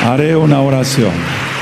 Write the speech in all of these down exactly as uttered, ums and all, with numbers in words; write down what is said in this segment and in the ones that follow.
Haré una oración.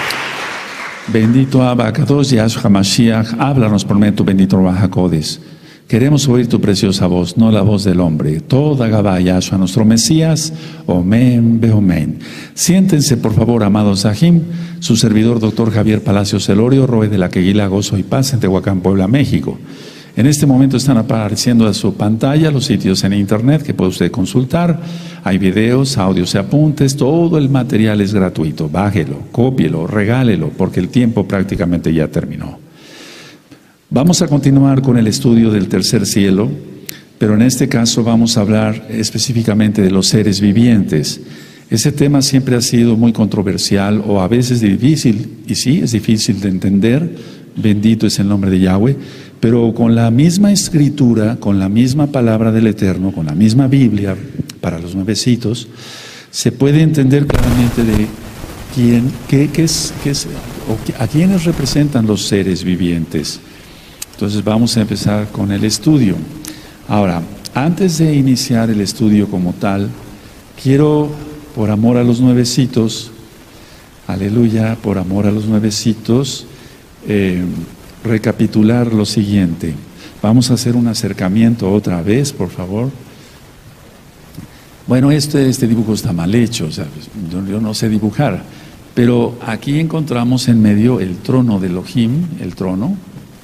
Bendito Abacados, Yahshua HaMashiach, háblanos por medio de tu bendito Ruach HaKodesh. Queremos oír tu preciosa voz, no la voz del hombre. Toda Gabá, Yahshua, nuestro Mesías, Omen, Beomen. Siéntense, por favor, amados Sahim. Su servidor, doctor Javier Palacios Celorio, Roe de la Queguila, Gozo y Paz, en Tehuacán, Puebla, México. En este momento están apareciendo a su pantalla los sitios en internet que puede usted consultar. Hay videos, audios y apuntes, todo el material es gratuito. Bájelo, cópielo, regálelo, porque el tiempo prácticamente ya terminó. Vamos a continuar con el estudio del tercer cielo, pero en este caso vamos a hablar específicamente de los seres vivientes. Ese tema siempre ha sido muy controversial o a veces difícil, y sí, es difícil de entender. Bendito es el nombre de Yahweh, pero con la misma escritura, con la misma palabra del Eterno, con la misma Biblia para los nuevecitos, se puede entender claramente de quién, qué, qué es, qué es, o a quiénes representan los seres vivientes. Entonces vamos a empezar con el estudio. Ahora, antes de iniciar el estudio como tal, quiero, por amor a los nuevecitos, aleluya, por amor a los nuevecitos, eh, recapitular lo siguiente. Vamos a hacer un acercamiento otra vez, por favor. Bueno, este, este dibujo está mal hecho, o sea, yo, yo no sé dibujar, pero aquí encontramos en medio el trono de Elohim, el trono,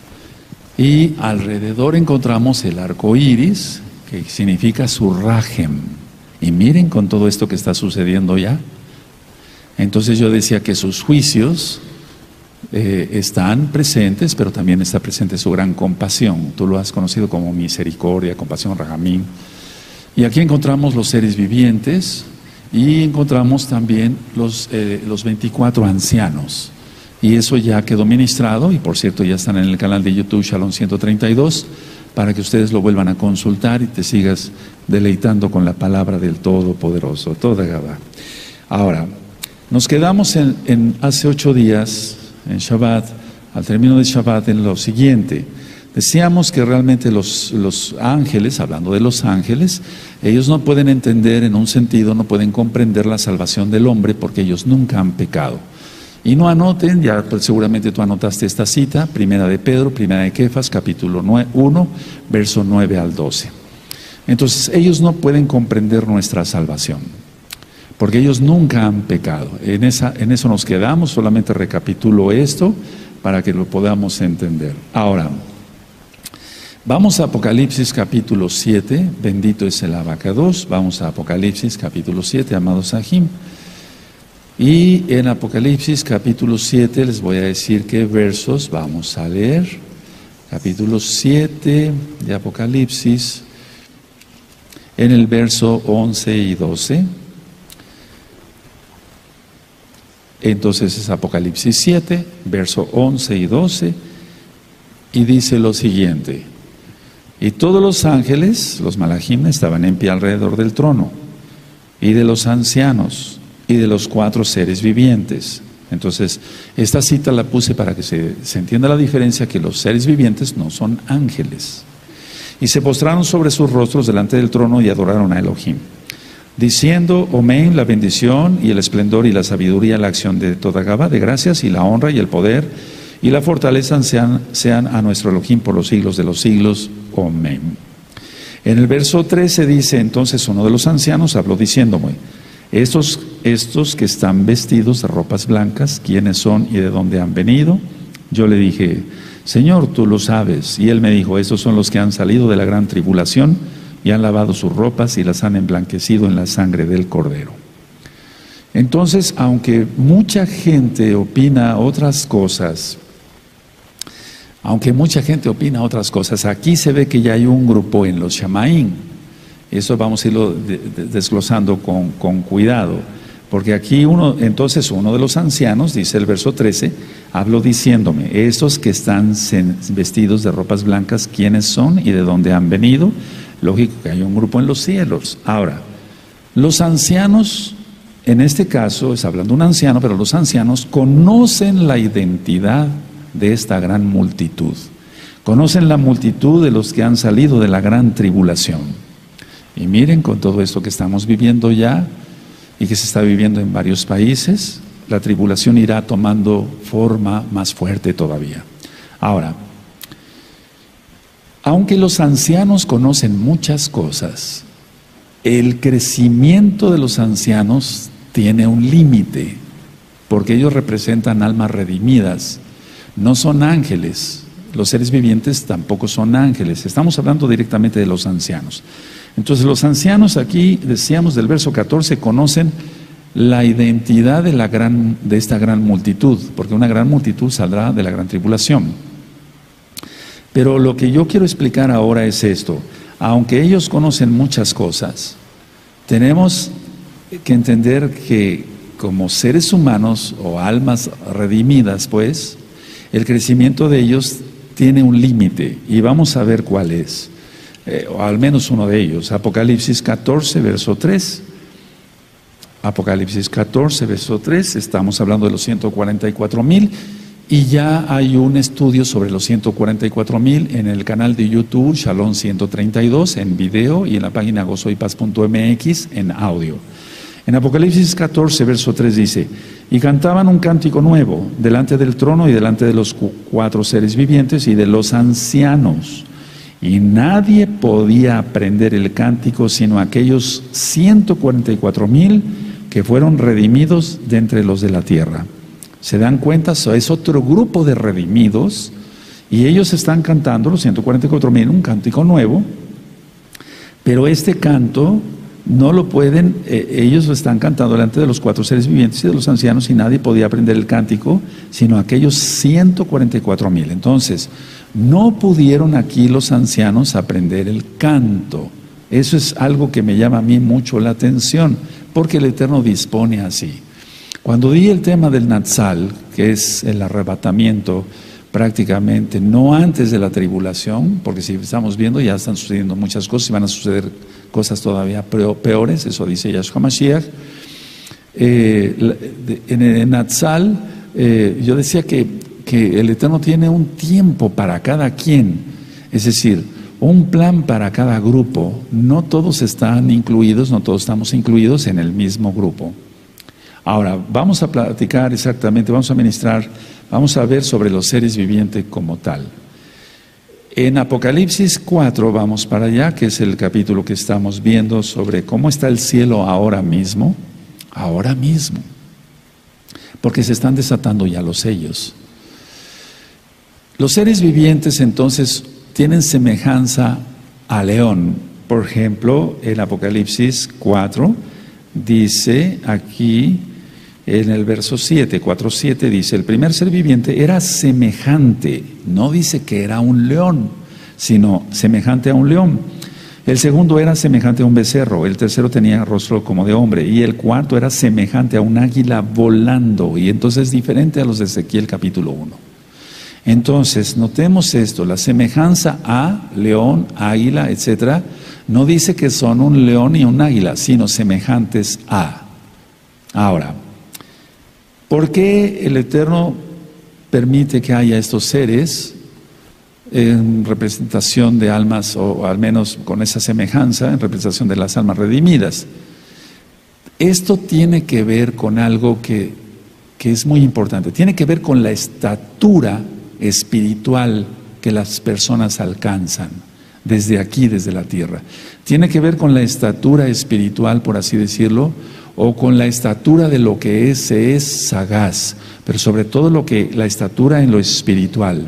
y alrededor encontramos el arco iris, que significa su rajem. Y miren con todo esto que está sucediendo ya. Entonces yo decía que sus juicios eh, están presentes, pero también está presente su gran compasión. Tú lo has conocido como misericordia, compasión, rajamín. Y aquí encontramos los seres vivientes y encontramos también los, eh, los veinticuatro ancianos. Y eso ya quedó ministrado, y por cierto ya están en el canal de YouTube Shalom ciento treinta y dos, para que ustedes lo vuelvan a consultar y te sigas deleitando con la palabra del Todopoderoso, toda Gabá. Ahora, nos quedamos en, en hace ocho días, en Shabbat, al término de Shabbat, en lo siguiente. Decíamos que realmente los, los ángeles, hablando de los ángeles, ellos no pueden entender en un sentido, no pueden comprender la salvación del hombre porque ellos nunca han pecado. Y no anoten, ya pues, seguramente tú anotaste esta cita, primera de Pedro, primera de Kefas, capítulo uno, verso nueve al doce. Entonces, ellos no pueden comprender nuestra salvación, porque ellos nunca han pecado. En, esa, en eso nos quedamos, solamente recapitulo esto para que lo podamos entender. Ahora, vamos a Apocalipsis capítulo siete, bendito es el Abacados, vamos a Apocalipsis capítulo siete, amados Sahim. Y en Apocalipsis capítulo siete les voy a decir qué versos vamos a leer. Capítulo siete de Apocalipsis, en el verso once y doce. Entonces es Apocalipsis siete, verso once y doce, y dice lo siguiente: y todos los ángeles, los malajim, estaban en pie alrededor del trono, y de los ancianos, y de los cuatro seres vivientes. Entonces, esta cita la puse para que se, se entienda la diferencia, que los seres vivientes no son ángeles. Y se postraron sobre sus rostros delante del trono y adoraron a Elohim, diciendo: Amén, la bendición y el esplendor y la sabiduría, la acción de toda Gabá, de gracias, y la honra y el poder y la fortaleza sean, sean a nuestro Elohim por los siglos de los siglos. Amén. En el verso trece dice: entonces uno de los ancianos habló diciéndome: Estos, estos que están vestidos de ropas blancas, ¿quiénes son y de dónde han venido? Yo le dije: Señor, tú lo sabes. Y él me dijo: estos son los que han salido de la gran tribulación y han lavado sus ropas y las han emblanquecido en la sangre del Cordero. Entonces, aunque mucha gente opina otras cosas, aunque mucha gente opina otras cosas, aquí se ve que ya hay un grupo en los Shamaín. Eso vamos a irlo desglosando con, con cuidado, porque aquí uno, entonces uno de los ancianos, dice el verso trece, habló diciéndome: estos que están vestidos de ropas blancas, ¿quiénes son y de dónde han venido? Lógico que hay un grupo en los cielos. Ahora, los ancianos, en este caso, es hablando de un anciano, pero los ancianos conocen la identidad de esta gran multitud. Conocen la multitud de los que han salido de la gran tribulación. Y miren, con todo esto que estamos viviendo ya y que se está viviendo en varios países, la tribulación irá tomando forma más fuerte todavía. Ahora, aunque los ancianos conocen muchas cosas, el crecimiento de los ancianos tiene un límite, porque ellos representan almas redimidas, no son ángeles, los seres vivientes tampoco son ángeles, estamos hablando directamente de los ancianos. Entonces los ancianos aquí, decíamos del verso catorce, conocen la identidad de, la gran, de esta gran multitud, porque una gran multitud saldrá de la gran tribulación. Pero lo que yo quiero explicar ahora es esto: aunque ellos conocen muchas cosas, tenemos que entender que como seres humanos o almas redimidas, pues, el crecimiento de ellos tiene un límite, y vamos a ver cuál es, eh, o al menos uno de ellos. Apocalipsis catorce, verso tres. Apocalipsis catorce, verso tres, estamos hablando de los ciento cuarenta y cuatro mil, y ya hay un estudio sobre los ciento cuarenta y cuatro mil en el canal de YouTube Shalom ciento treinta y dos en video, y en la página gozo y paz punto m x en audio. En Apocalipsis catorce, verso tres dice: y cantaban un cántico nuevo delante del trono y delante de los cuatro seres vivientes y de los ancianos, y nadie podía aprender el cántico sino aquellos ciento cuarenta y cuatro mil que fueron redimidos de entre los de la tierra. ¿Se dan cuenta? So, es otro grupo de redimidos, y ellos están cantando, los ciento cuarenta y cuatro mil, un cántico nuevo, pero este canto no lo pueden, eh, ellos lo están cantando delante de los cuatro seres vivientes y de los ancianos, y nadie podía aprender el cántico sino aquellos ciento cuarenta y cuatro mil. Entonces, no pudieron aquí los ancianos aprender el canto. Eso es algo que me llama a mí mucho la atención, porque el Eterno dispone así. Cuando di el tema del Natsal, que es el arrebatamiento prácticamente no antes de la tribulación, porque si estamos viendo ya están sucediendo muchas cosas y van a suceder cosas todavía peores, eso dice Yahshua Mashiach. Eh, en el Natsal, eh, yo decía que, que el Eterno tiene un tiempo para cada quien, es decir, un plan para cada grupo. No todos están incluidos, no todos estamos incluidos en el mismo grupo. Ahora, vamos a platicar exactamente, vamos a ministrar, vamos a ver sobre los seres vivientes como tal. En Apocalipsis cuatro, vamos para allá, que es el capítulo que estamos viendo sobre cómo está el cielo ahora mismo, ahora mismo, porque se están desatando ya los sellos. Los seres vivientes entonces tienen semejanza a león. Por ejemplo, en Apocalipsis cuatro, dice aquí, en el verso siete, cuatro siete, dice: el primer ser viviente era semejante, no dice que era un león, sino semejante a un león. El segundo era semejante a un becerro, el tercero tenía rostro como de hombre, y el cuarto era semejante a un águila volando, y entonces es diferente a los de Ezequiel capítulo uno. Entonces, notemos esto, la semejanza a león, águila, etcétera, no dice que son un león y un águila, sino semejantes a. Ahora, ¿por qué el Eterno permite que haya estos seres en representación de almas, o al menos con esa semejanza, en representación de las almas redimidas? Esto tiene que ver con algo que, que es muy importante, tiene que ver con la estatura espiritual que las personas alcanzan desde aquí, desde la tierra. Tiene que ver con la estatura espiritual, por así decirlo, o con la estatura de lo que es, se es sagaz, pero sobre todo lo que la estatura en lo espiritual.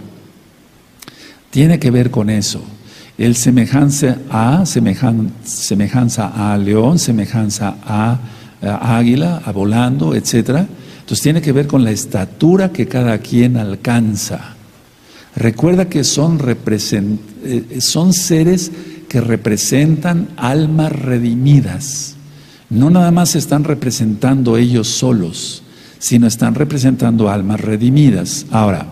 Tiene que ver con eso. El semejanza a, semejan, semejanza a león, semejanza a, a águila, a volando, etcétera. Entonces tiene que ver con la estatura que cada quien alcanza. Recuerda que son, represent, eh, son seres que representan almas redimidas. No nada más están representando ellos solos, sino están representando almas redimidas. Ahora,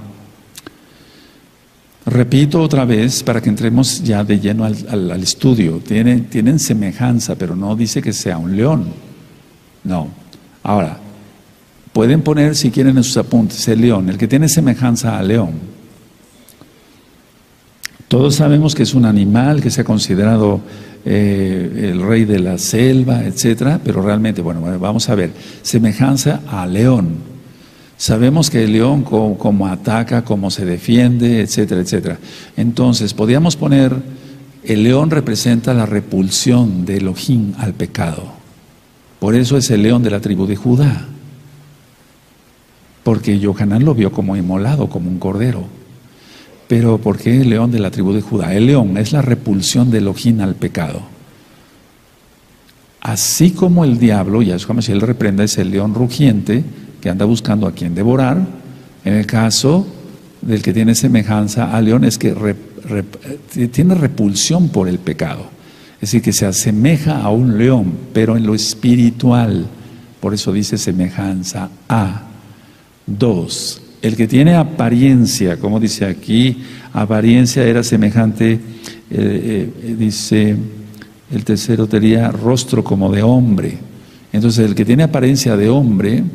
repito otra vez para que entremos ya de lleno al, al, al estudio. Tienen, tienen semejanza, pero no dice que sea un león. No. Ahora, pueden poner, si quieren, en sus apuntes, el león, el que tiene semejanza al león. Todos sabemos que es un animal que se ha considerado eh, el rey de la selva, etcétera, pero realmente, bueno, bueno, vamos a ver, semejanza a león. Sabemos que el león cómo, cómo ataca, cómo se defiende, etcétera, etcétera. Entonces, podríamos poner, el león representa la repulsión de Elohim al pecado. Por eso es el león de la tribu de Judá. Porque Yohanan lo vio como inmolado, como un cordero. Pero ¿por qué el león de la tribu de Judá? El león es la repulsión de Elohim al pecado. Así como el diablo, Yahshua Mashiach le reprenda, es el león rugiente que anda buscando a quien devorar. En el caso del que tiene semejanza al león es que rep, rep, tiene repulsión por el pecado. Es decir, que se asemeja a un león, pero en lo espiritual. Por eso dice semejanza a. Dos, el que tiene apariencia, como dice aquí, apariencia era semejante, eh, eh, dice, el tercero tenía rostro como de hombre. Entonces, el que tiene apariencia de hombre,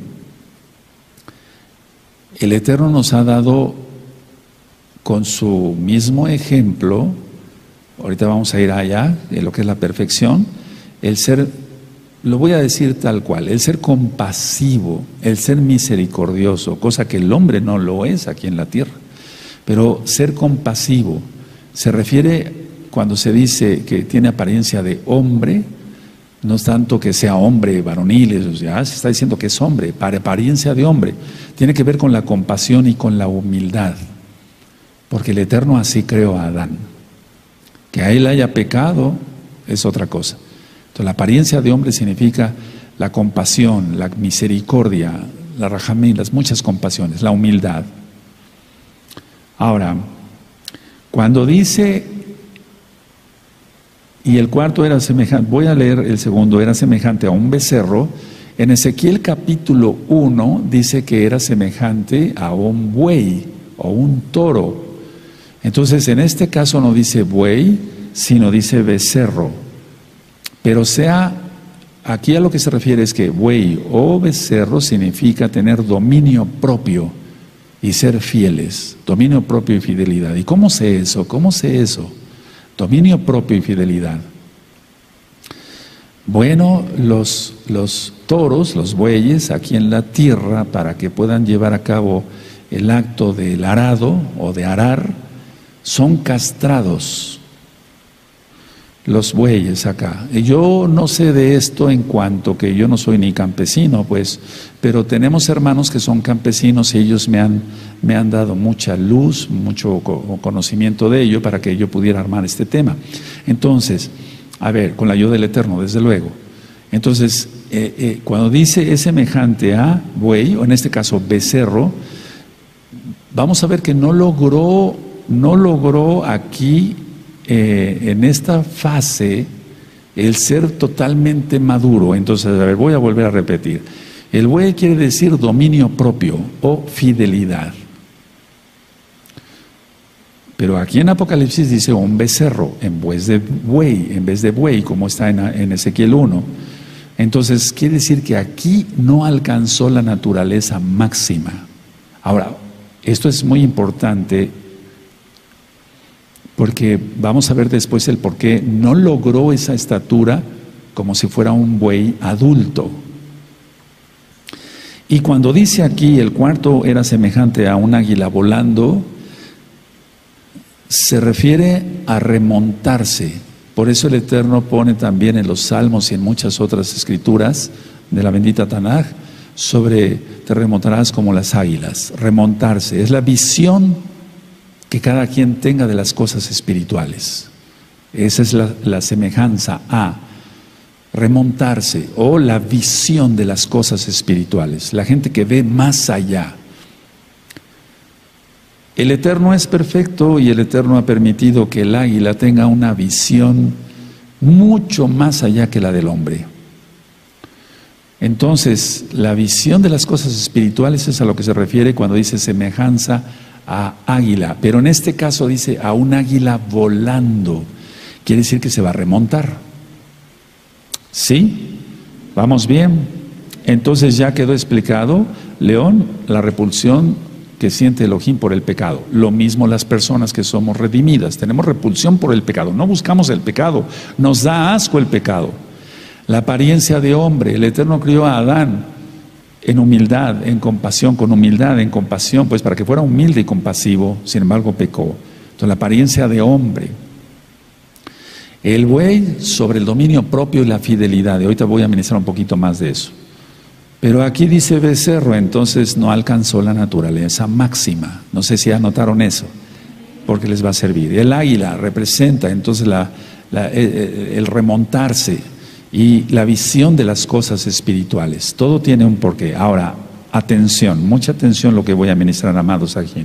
el Eterno nos ha dado con su mismo ejemplo, ahorita vamos a ir allá, en lo que es la perfección, el ser, lo voy a decir tal cual, el ser compasivo, el ser misericordioso, cosa que el hombre no lo es aquí en la tierra. Pero ser compasivo se refiere, cuando se dice que tiene apariencia de hombre, no es tanto que sea hombre varonil, ya se está diciendo que es hombre, para apariencia de hombre. Tiene que ver con la compasión y con la humildad, porque el Eterno así creó a Adán. Que a él haya pecado es otra cosa. Entonces, la apariencia de hombre significa la compasión, la misericordia, la rajamín, las muchas compasiones, la humildad. Ahora, cuando dice, y el cuarto era semejante, voy a leer el segundo, era semejante a un becerro. En Ezequiel capítulo uno dice que era semejante a un buey o un toro. Entonces, en este caso no dice buey, sino dice becerro. Pero sea, aquí a lo que se refiere es que buey o becerro significa tener dominio propio y ser fieles. Dominio propio y fidelidad. ¿Y cómo sé eso? ¿Cómo sé eso? Dominio propio y fidelidad. Bueno, los, los toros, los bueyes, aquí en la tierra, para que puedan llevar a cabo el acto del arado o de arar, son castrados. Los bueyes acá. Yo no sé de esto en cuanto que yo no soy ni campesino, pues, pero tenemos hermanos que son campesinos y ellos me han, me han dado mucha luz, mucho conocimiento de ello para que yo pudiera armar este tema. Entonces, a ver, con la ayuda del Eterno, desde luego. Entonces, eh, eh, cuando dice es semejante a buey, o en este caso becerro, vamos a ver que no logró, no logró aquí, Eh, en esta fase, el ser totalmente maduro. Entonces, a ver, voy a volver a repetir. El buey quiere decir dominio propio o fidelidad. Pero aquí en Apocalipsis dice un becerro en vez de buey, en vez de buey, como está en, en Ezequiel uno. Entonces, quiere decir que aquí no alcanzó la naturaleza máxima. Ahora, esto es muy importante, porque vamos a ver después el por qué no logró esa estatura como si fuera un buey adulto. Y cuando dice aquí el cuarto era semejante a un águila volando, se refiere a remontarse. Por eso el Eterno pone también en los Salmos y en muchas otras escrituras de la bendita Tanaj sobre te remontarás como las águilas. Remontarse es la visión que cada quien tenga de las cosas espirituales. Esa es la, la semejanza a remontarse o la visión de las cosas espirituales. La gente que ve más allá. El Eterno es perfecto y el Eterno ha permitido que el águila tenga una visión mucho más allá que la del hombre. Entonces, la visión de las cosas espirituales es a lo que se refiere cuando dice semejanza a águila, pero en este caso dice a un águila volando. Quiere decir que se va a remontar. ¿Sí? ¿Vamos bien? Entonces ya quedó explicado, León, la repulsión que siente Elohim por el pecado. Lo mismo las personas que somos redimidas, tenemos repulsión por el pecado, no buscamos el pecado, nos da asco el pecado. La apariencia de hombre, el Eterno crió a Adán en humildad, en compasión, con humildad, en compasión, pues para que fuera humilde y compasivo, sin embargo pecó. Entonces la apariencia de hombre. El buey sobre el dominio propio y la fidelidad. Y ahorita voy a ministrar un poquito más de eso. Pero aquí dice becerro, entonces no alcanzó la naturaleza máxima. No sé si anotaron eso, porque les va a servir. El águila representa entonces la, la, el, el remontarse y la visión de las cosas espirituales. Todo tiene un porqué. Ahora, atención, mucha atención lo que voy a ministrar, amados aquí.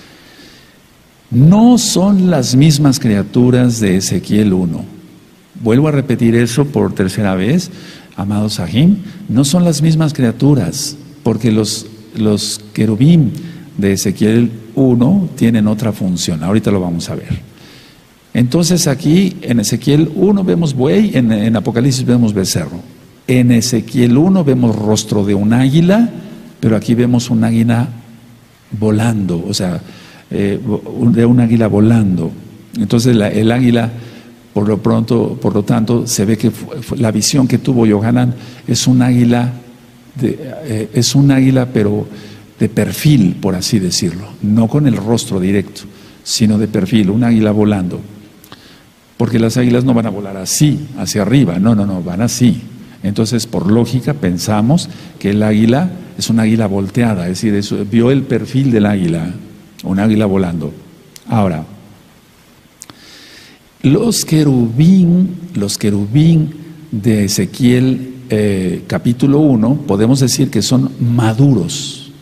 No son las mismas criaturas de Ezequiel uno. Vuelvo a repetir eso por tercera vez, amados Sahim, no son las mismas criaturas, porque los, los querubín de Ezequiel uno tienen otra función. Ahorita lo vamos a ver. Entonces aquí en Ezequiel uno vemos buey, en, en Apocalipsis vemos becerro. En Ezequiel uno vemos rostro de un águila, pero aquí vemos un águila volando, o sea, eh, de un águila volando. Entonces la, el águila, por lo pronto, por lo tanto, se ve que fue, fue, la visión que tuvo Yohanan es un águila, de, eh, es un águila, pero de perfil, por así decirlo, no con el rostro directo, sino de perfil, un águila volando. Porque las águilas no van a volar así, hacia arriba, no, no, no, van así. Entonces, por lógica, pensamos que el águila es un águila volteada, es decir, eso, vio el perfil del águila, un águila volando. Ahora, los querubín, los querubín de Ezequiel eh, capítulo uno, podemos decir que son maduros.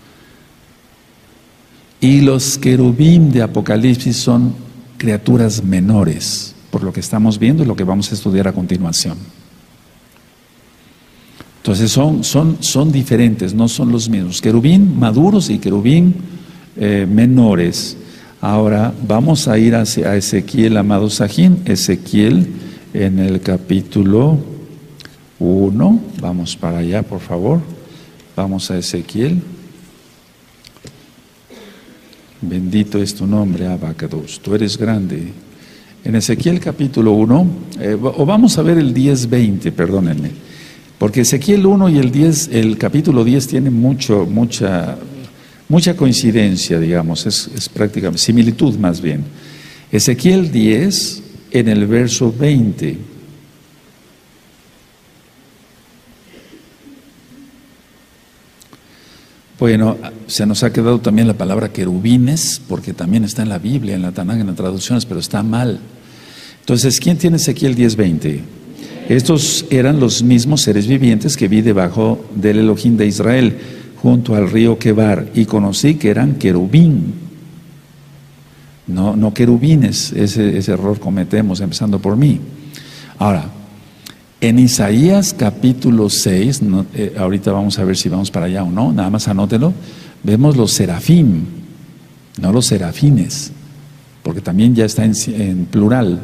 Y los querubín de Apocalipsis son criaturas menores, por lo que estamos viendo y lo que vamos a estudiar a continuación. Entonces son, son, son diferentes, no son los mismos. Querubín maduros y querubín eh, menores. Ahora vamos a ir hacia a Ezequiel, amado Sajín. Ezequiel en el capítulo uno. Vamos para allá, por favor. Vamos a Ezequiel. Bendito es tu nombre, Abacados. Tú eres grande. En Ezequiel capítulo uno, eh, o vamos a ver el diez veinte, perdónenme. Porque Ezequiel uno y el diez, el capítulo diez tienen mucho, mucha, mucha coincidencia, digamos, es, es prácticamente, similitud más bien. Ezequiel diez, en el verso veinte. Bueno, se nos ha quedado también la palabra querubines, porque también está en la Biblia, en la Tanaj, en las traducciones, pero está mal. Entonces, ¿quién tiene Ezequiel diez veinte? Estos eran los mismos seres vivientes que vi debajo del Elohim de Israel, junto al río Quebar, y conocí que eran querubín, no, no querubines. Ese, ese error cometemos, empezando por mí. Ahora, en Isaías capítulo seis, no, eh, ahorita vamos a ver si vamos para allá o no, nada más anótelo, vemos los serafín, no los serafines, porque también ya está en, en plural.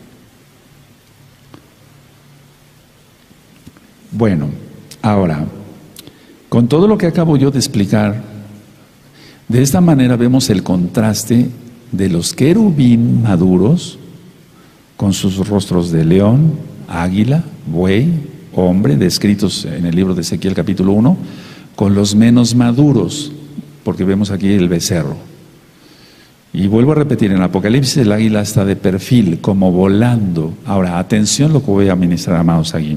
Bueno, ahora, con todo lo que acabo yo de explicar, de esta manera vemos el contraste de los querubín maduros, con sus rostros de león, águila, buey, hombre, descritos en el libro de Ezequiel capítulo uno, con los menos maduros, porque vemos aquí el becerro. Y vuelvo a repetir, en el Apocalipsis el águila está de perfil, como volando. Ahora, atención lo que voy a ministrar, amados aquí.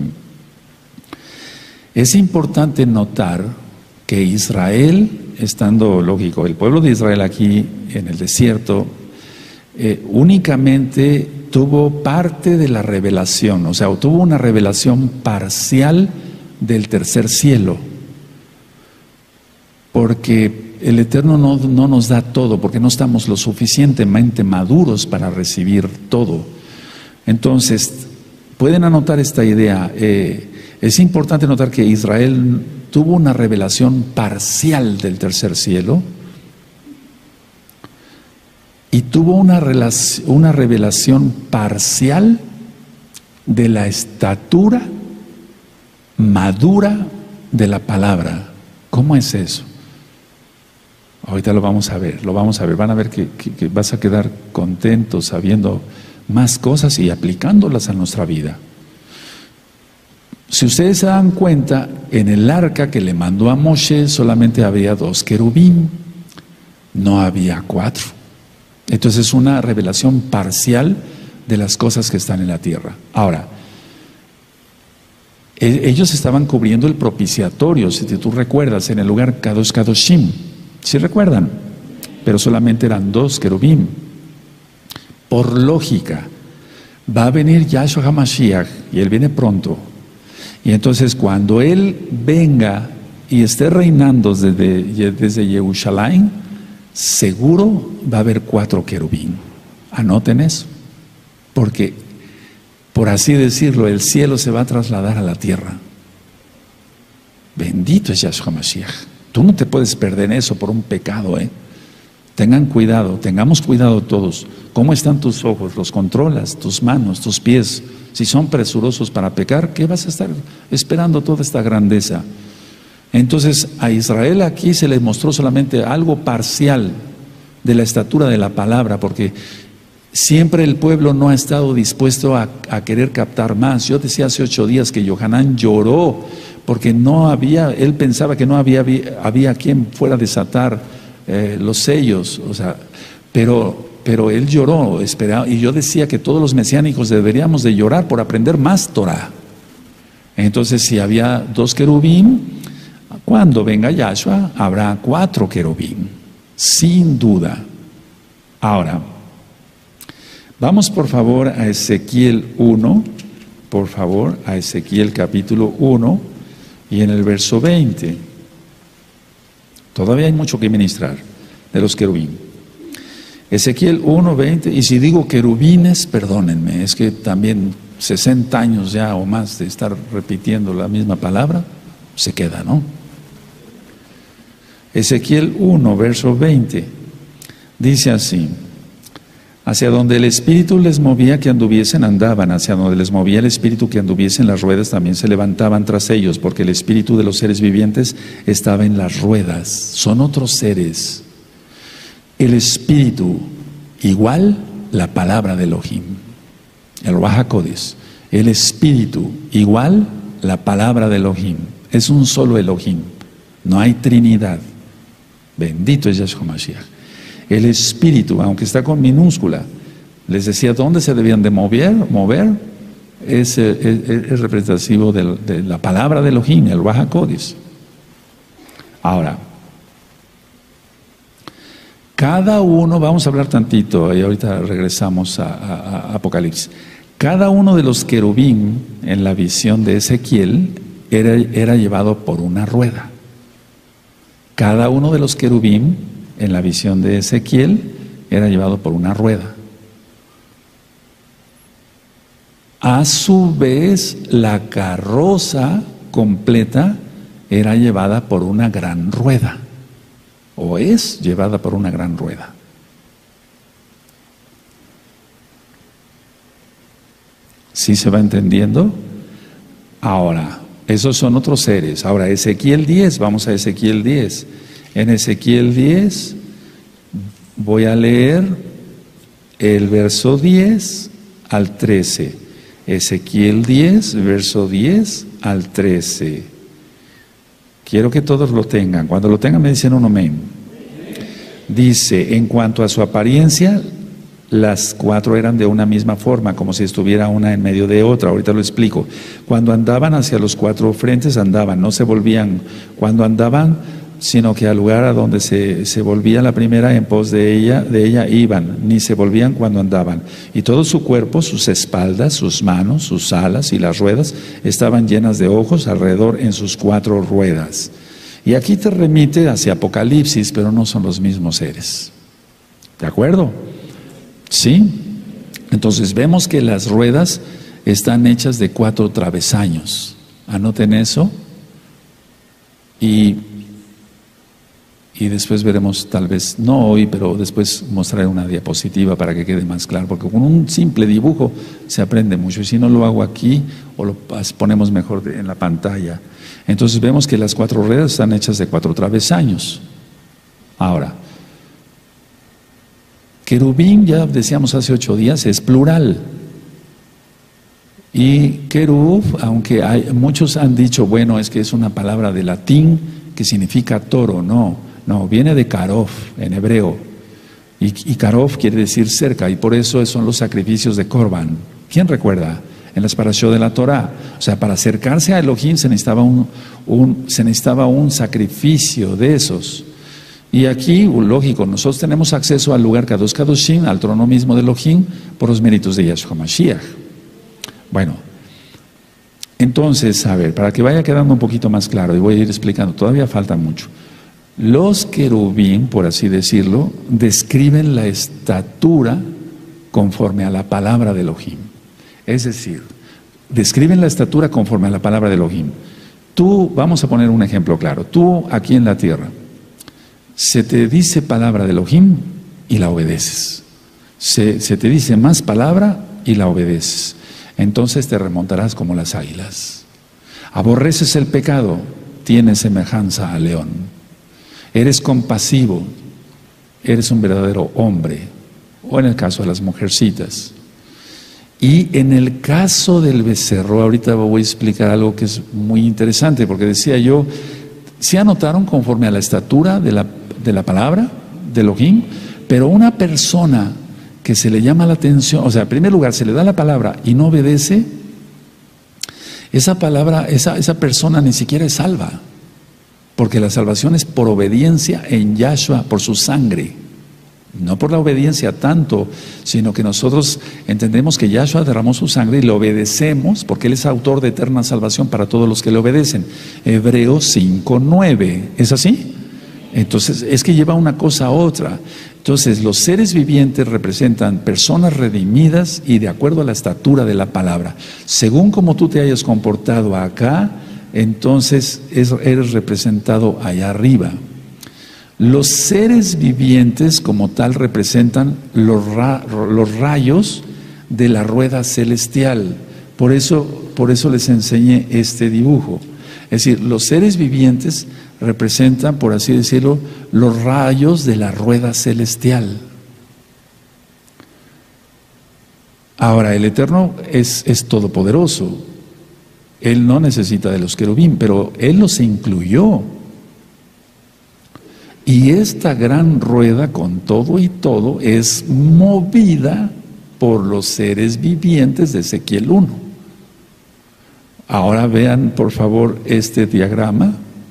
Es importante notar que Israel, estando lógico, el pueblo de Israel aquí en el desierto, eh, únicamente tuvo parte de la revelación, o sea, tuvo una revelación parcial del tercer cielo, porque el Eterno no, no nos da todo, porque no estamos lo suficientemente maduros para recibir todo. Entonces, pueden anotar esta idea. Eh, es importante notar que Israel tuvo una revelación parcial del tercer cielo y tuvo una, relación, una revelación parcial de la estatura madura de la palabra. ¿Cómo es eso? Ahorita lo vamos a ver, lo vamos a ver. Van a ver que, que, que vas a quedar contento sabiendo más cosas y aplicándolas a nuestra vida. Si ustedes se dan cuenta, en el arca que le mandó a Moshe solamente había dos querubín, no había cuatro. Entonces es una revelación parcial de las cosas que están en la tierra. Ahora, ellos estaban cubriendo el propiciatorio, si tú recuerdas, en el lugar Kadosh Kadoshim, ¿sí recuerdan? Pero solamente eran dos querubín. Por lógica, va a venir Yahshua HaMashiach y Él viene pronto. Y entonces cuando Él venga y esté reinando desde, desde Jerusalén, seguro va a haber cuatro querubín. Anoten eso. Porque, por así decirlo, el cielo se va a trasladar a la tierra. Bendito es Yahshua HaMashiach. Tú no te puedes perder eso por un pecado, ¿eh? Tengan cuidado, tengamos cuidado todos. ¿Cómo están tus ojos? ¿Los controlas? ¿Tus manos, tus pies? Si son presurosos para pecar, ¿qué vas a estar esperando toda esta grandeza? Entonces a Israel aquí se le mostró solamente algo parcial de la estatura de la palabra, porque siempre el pueblo no ha estado dispuesto a, a querer captar más. Yo decía hace ocho días que Yohanan lloró porque no había, él pensaba que no había, había quien fuera a desatar Eh, los sellos, o sea, pero, pero él lloró, esperaba, y yo decía que todos los mesiánicos deberíamos de llorar por aprender más Torah. Entonces, si había dos querubín, cuando venga Yahshua habrá cuatro querubín, sin duda. Ahora, vamos por favor a Ezequiel uno, por favor, a Ezequiel capítulo uno, y en el verso veinte. Todavía hay mucho que ministrar de los querubín. Ezequiel uno, veinte, y si digo querubines, perdónenme, es que también sesenta años ya o más de estar repitiendo la misma palabra, se queda, ¿no? Ezequiel uno, verso veinte, dice así: hacia donde el Espíritu les movía que anduviesen, andaban; hacia donde les movía el Espíritu que anduviesen, las ruedas también se levantaban tras ellos, porque el Espíritu de los seres vivientes estaba en las ruedas. Son otros seres. El Espíritu, igual la palabra de Elohim, el Ruach HaKodesh. El Espíritu, igual la palabra de Elohim. Es un solo Elohim, no hay Trinidad. Bendito es Yahshua Mashiach. El Espíritu, aunque está con minúscula, les decía dónde se debían de mover, mover es, es, es representativo de, de la palabra de Elohim, el Ruach HaKodesh. Ahora, cada uno, vamos a hablar tantito, y ahorita regresamos a, a, a Apocalipsis. Cada uno de los querubín en la visión de Ezequiel era, era llevado por una rueda. Cada uno de los querubín en la visión de Ezequiel era llevado por una rueda. A su vez, la carroza completa era llevada por una gran rueda, o es llevada por una gran rueda. ¿Sí se va entendiendo? Ahora, esos son otros seres. Ahora, Ezequiel diez, vamos a Ezequiel diez. En Ezequiel diez voy a leer el verso diez al trece. Ezequiel diez, verso diez al trece. Quiero que todos lo tengan. Cuando lo tengan me dicen un amén. Dice: en cuanto a su apariencia, las cuatro eran de una misma forma, como si estuviera una en medio de otra. Ahorita lo explico. Cuando andaban hacia los cuatro frentes, andaban, no se volvían. Cuando andaban, sino que al lugar a donde se, se volvía la primera en pos de ella, de ella iban, ni se volvían cuando andaban. Y todo su cuerpo, sus espaldas, sus manos, sus alas y las ruedas estaban llenas de ojos alrededor en sus cuatro ruedas. Y aquí te remite hacia Apocalipsis, pero no son los mismos seres. ¿De acuerdo? ¿Sí? Entonces vemos que las ruedas están hechas de cuatro travesaños. Anoten eso. Y Y después veremos, tal vez, no hoy, pero después mostraré una diapositiva para que quede más claro, porque con un simple dibujo se aprende mucho, y si no lo hago aquí, o lo ponemos mejor en la pantalla. Entonces vemos que las cuatro ruedas están hechas de cuatro travesaños. Ahora, querubín, ya decíamos hace ocho días, es plural. Y querub, aunque hay, muchos han dicho, bueno, es que es una palabra de latín que significa toro. No, no, viene de karov en hebreo. Y, y karov quiere decir cerca, y por eso son los sacrificios de Corban. ¿Quién recuerda? En las parashot de la Torah. O sea, para acercarse a Elohim se necesitaba un, un, se necesitaba un sacrificio de esos. Y aquí, lógico, nosotros tenemos acceso al lugar Kadosh Kadoshim, al trono mismo de Elohim, por los méritos de Yahshua Mashiach. Bueno, entonces, a ver, para que vaya quedando un poquito más claro, y voy a ir explicando, todavía falta mucho. Los querubín, por así decirlo, describen la estatura conforme a la palabra de Elohim. Es decir, describen la estatura conforme a la palabra de Elohim. Tú, vamos a poner un ejemplo claro, tú aquí en la tierra, se te dice palabra de Elohim y la obedeces. Se, se te dice más palabra y la obedeces. Entonces te remontarás como las águilas. Aborreces el pecado, tienes semejanza al león. Eres compasivo, eres un verdadero hombre. O en el caso de las mujercitas. Y en el caso del becerro, ahorita voy a explicar algo que es muy interesante, porque decía yo, ¿se anotaron conforme a la estatura de la, de la palabra de Elohim? Pero una persona que se le llama la atención, o sea, en primer lugar, se le da la palabra y no obedece, esa palabra, esa, esa persona ni siquiera es salva, porque la salvación es por obediencia en Yahshua, por su sangre, no por la obediencia tanto, sino que nosotros entendemos que Yahshua derramó su sangre y le obedecemos, porque Él es autor de eterna salvación para todos los que le obedecen. Hebreos cinco nueve, ¿es así? Entonces, es que lleva una cosa a otra. Entonces, los seres vivientes representan personas redimidas y de acuerdo a la estatura de la palabra. Según como tú te hayas comportado acá, entonces eres representado allá arriba. Los seres vivientes como tal representan los, ra los rayos de la rueda celestial. Por eso, por eso les enseñé este dibujo. Es decir, los seres vivientes representan, por así decirlo, los rayos de la rueda celestial. Ahora, el Eterno es, es todopoderoso. Él no necesita de los querubín, pero Él los incluyó. Y esta gran rueda, con todo y todo, es movida por los seres vivientes de Ezequiel uno. Ahora vean, por favor, este diagrama.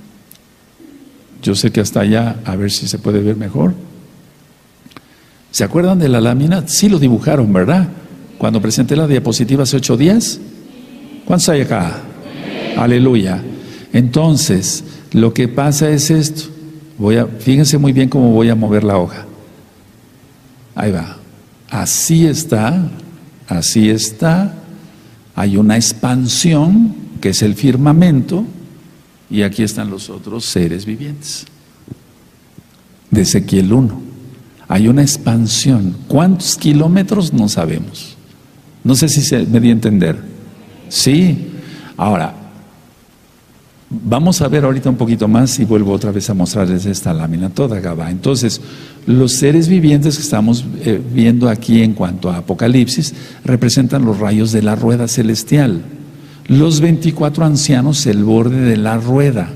Yo sé que hasta allá, a ver si se puede ver mejor. ¿Se acuerdan de la lámina? Sí lo dibujaron, ¿verdad? Cuando presenté la diapositiva hace ocho días. ¿Cuántos hay acá? Sí. Aleluya. Entonces, lo que pasa es esto. Voy a, fíjense muy bien cómo voy a mover la hoja. Ahí va. Así está, así está. Hay una expansión, que es el firmamento, y aquí están los otros seres vivientes. De Ezequiel uno. Hay una expansión. ¿Cuántos kilómetros? No sabemos. No sé si se me dio a entender. Sí. Ahora, vamos a ver ahorita un poquito más y vuelvo otra vez a mostrarles esta lámina toda, Gabá. Entonces, los seres vivientes que estamos eh, viendo aquí en cuanto a Apocalipsis representan los rayos de la rueda celestial. Los veinticuatro ancianos, el borde de la rueda.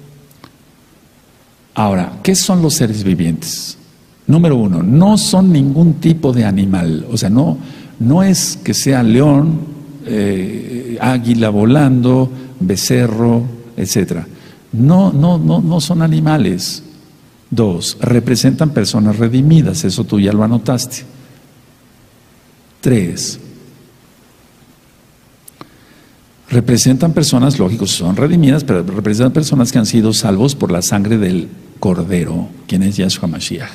Ahora, ¿qué son los seres vivientes? Número uno, no son ningún tipo de animal. O sea, no, no es que sea león, eh, águila volando, becerro, etcétera. No, no, no, no son animales. Dos, representan personas redimidas, eso tú ya lo anotaste. Tres, representan personas, lógico, son redimidas, pero representan personas que han sido salvos por la sangre del Cordero, quien es Yahshua Mashiach.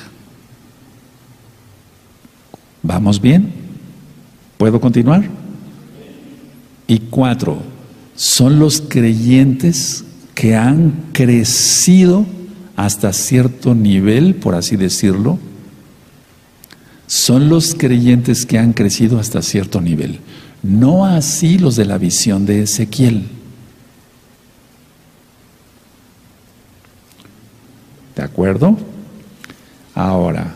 ¿Vamos bien? ¿Puedo continuar? Y cuatro, son los creyentes que han crecido hasta cierto nivel, por así decirlo. Son los creyentes que han crecido hasta cierto nivel. No así los de la visión de Ezequiel. ¿De acuerdo? Ahora,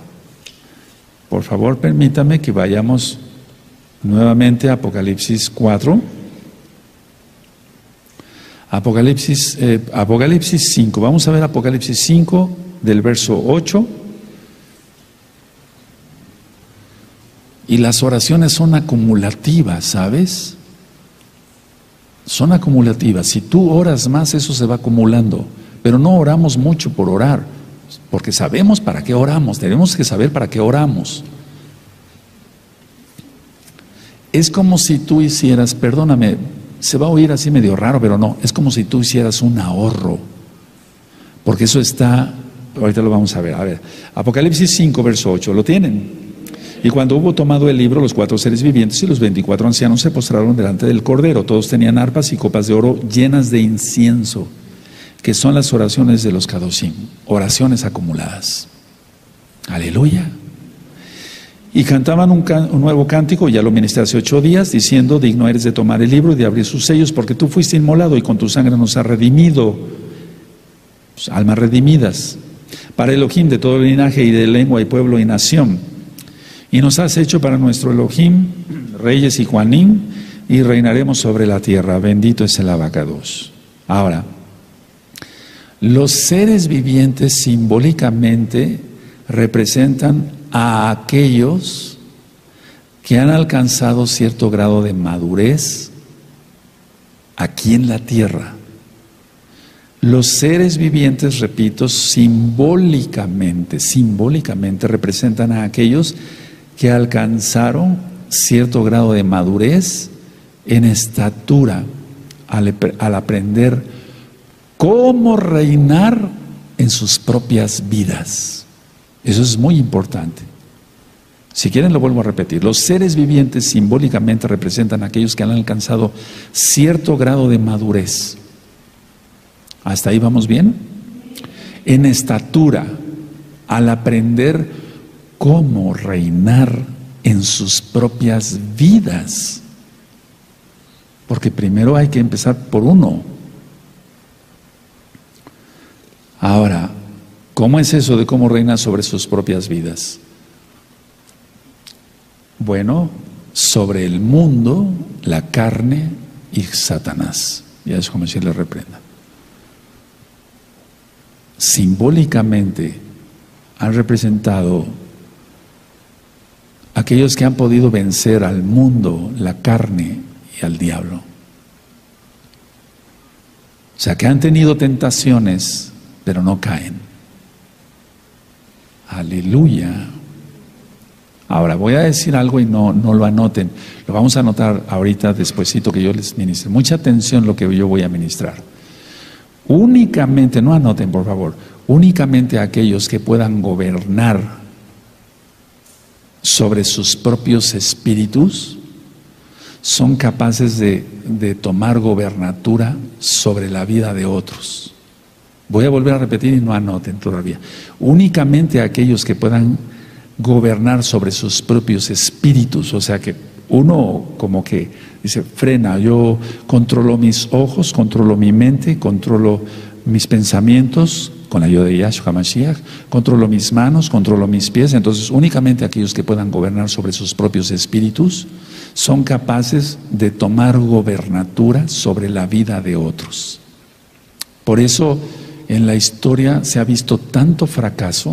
por favor, permítame que vayamos nuevamente a Apocalipsis cuatro. Apocalipsis, eh, Apocalipsis cinco. Vamos a ver Apocalipsis cinco del verso ocho. Y las oraciones son acumulativas, ¿sabes? Son acumulativas. Si tú oras más, eso se va acumulando. Pero no oramos mucho por orar, porque sabemos para qué oramos. Tenemos que saber para qué oramos. Es como si tú hicieras, perdóname, se va a oír así medio raro, pero no, es como si tú hicieras un ahorro, porque eso está, ahorita lo vamos a ver, a ver, Apocalipsis cinco, verso ocho, ¿lo tienen? Y cuando hubo tomado el libro, los cuatro seres vivientes y los veinticuatro ancianos se postraron delante del Cordero, todos tenían arpas y copas de oro llenas de incienso, que son las oraciones de los Kadoshim, oraciones acumuladas. Aleluya. Y cantaban un, can, un nuevo cántico, ya lo ministré hace ocho días, diciendo: digno eres de tomar el libro y de abrir sus sellos, porque tú fuiste inmolado y con tu sangre nos has redimido, pues, almas redimidas, para Elohim de todo linaje y de lengua y pueblo y nación. Y nos has hecho para nuestro Elohim, reyes y Juanim, y reinaremos sobre la tierra. Bendito es el abacados. Ahora, los seres vivientes simbólicamente representan a aquellos que han alcanzado cierto grado de madurez aquí en la tierra. Los seres vivientes, repito, simbólicamente, simbólicamente representan a aquellos que alcanzaron cierto grado de madurez en estatura al, al aprender cómo reinar en sus propias vidas. Eso es muy importante. Si quieren lo vuelvo a repetir. Los seres vivientes simbólicamente representan a aquellos que han alcanzado cierto grado de madurez. ¿Hasta ahí vamos bien? En estatura, al aprender cómo reinar en sus propias vidas. Porque primero hay que empezar por uno. Ahora, ¿cómo es eso de cómo reina sobre sus propias vidas? Bueno, sobre el mundo, la carne y Satanás. Ya es como si le reprenda. Simbólicamente han representado aquellos que han podido vencer al mundo, la carne y al diablo. O sea, que han tenido tentaciones, pero no caen. Aleluya. Ahora voy a decir algo y no, no lo anoten. Lo vamos a anotar ahorita despuesito que yo les ministre. Mucha atención lo que yo voy a ministrar. Únicamente, no anoten por favor, únicamente aquellos que puedan gobernar sobre sus propios espíritus son capaces de, de tomar gobernatura sobre la vida de otros. Voy a volver a repetir y no anoten todavía. Únicamente aquellos que puedan gobernar sobre sus propios espíritus, o sea que uno como que dice, frena, yo controlo mis ojos, controlo mi mente, controlo mis pensamientos con la ayuda de Yahshua Mashiach, controlo mis manos, controlo mis pies. Entonces únicamente aquellos que puedan gobernar sobre sus propios espíritus son capaces de tomar gobernatura sobre la vida de otros. Por eso en la historia se ha visto tanto fracaso,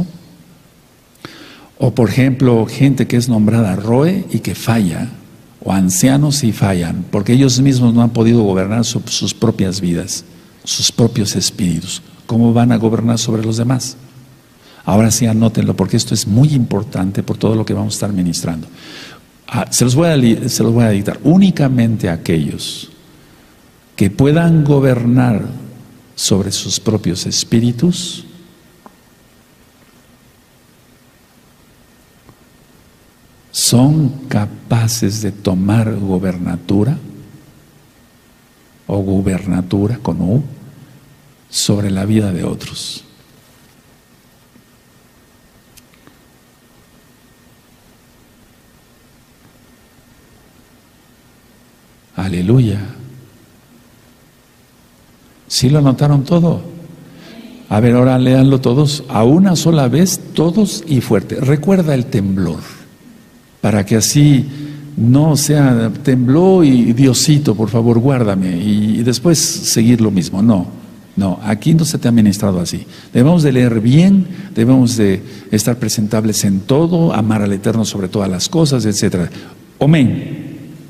o por ejemplo gente que es nombrada Roe y que falla, o ancianos y fallan, porque ellos mismos no han podido gobernar sobre sus propias vidas, sus propios espíritus. ¿Cómo van a gobernar sobre los demás? Ahora sí anótenlo, porque esto es muy importante por todo lo que vamos a estar ministrando. Ah, se los voy a, se los voy a dictar. Únicamente aquellos que puedan gobernar sobre sus propios espíritus son capaces de tomar gobernatura o gubernatura con U sobre la vida de otros. Aleluya. ¿Sí lo anotaron todo? A ver, ahora léanlo todos, a una sola vez, todos y fuerte. Recuerda el temblor, para que así no, o sea, tembló y Diosito, por favor, guárdame, y, y después seguir lo mismo. No, no, aquí no se te ha ministrado así. Debemos de leer bien, debemos de estar presentables en todo, amar al Eterno sobre todas las cosas, etcétera. Amén.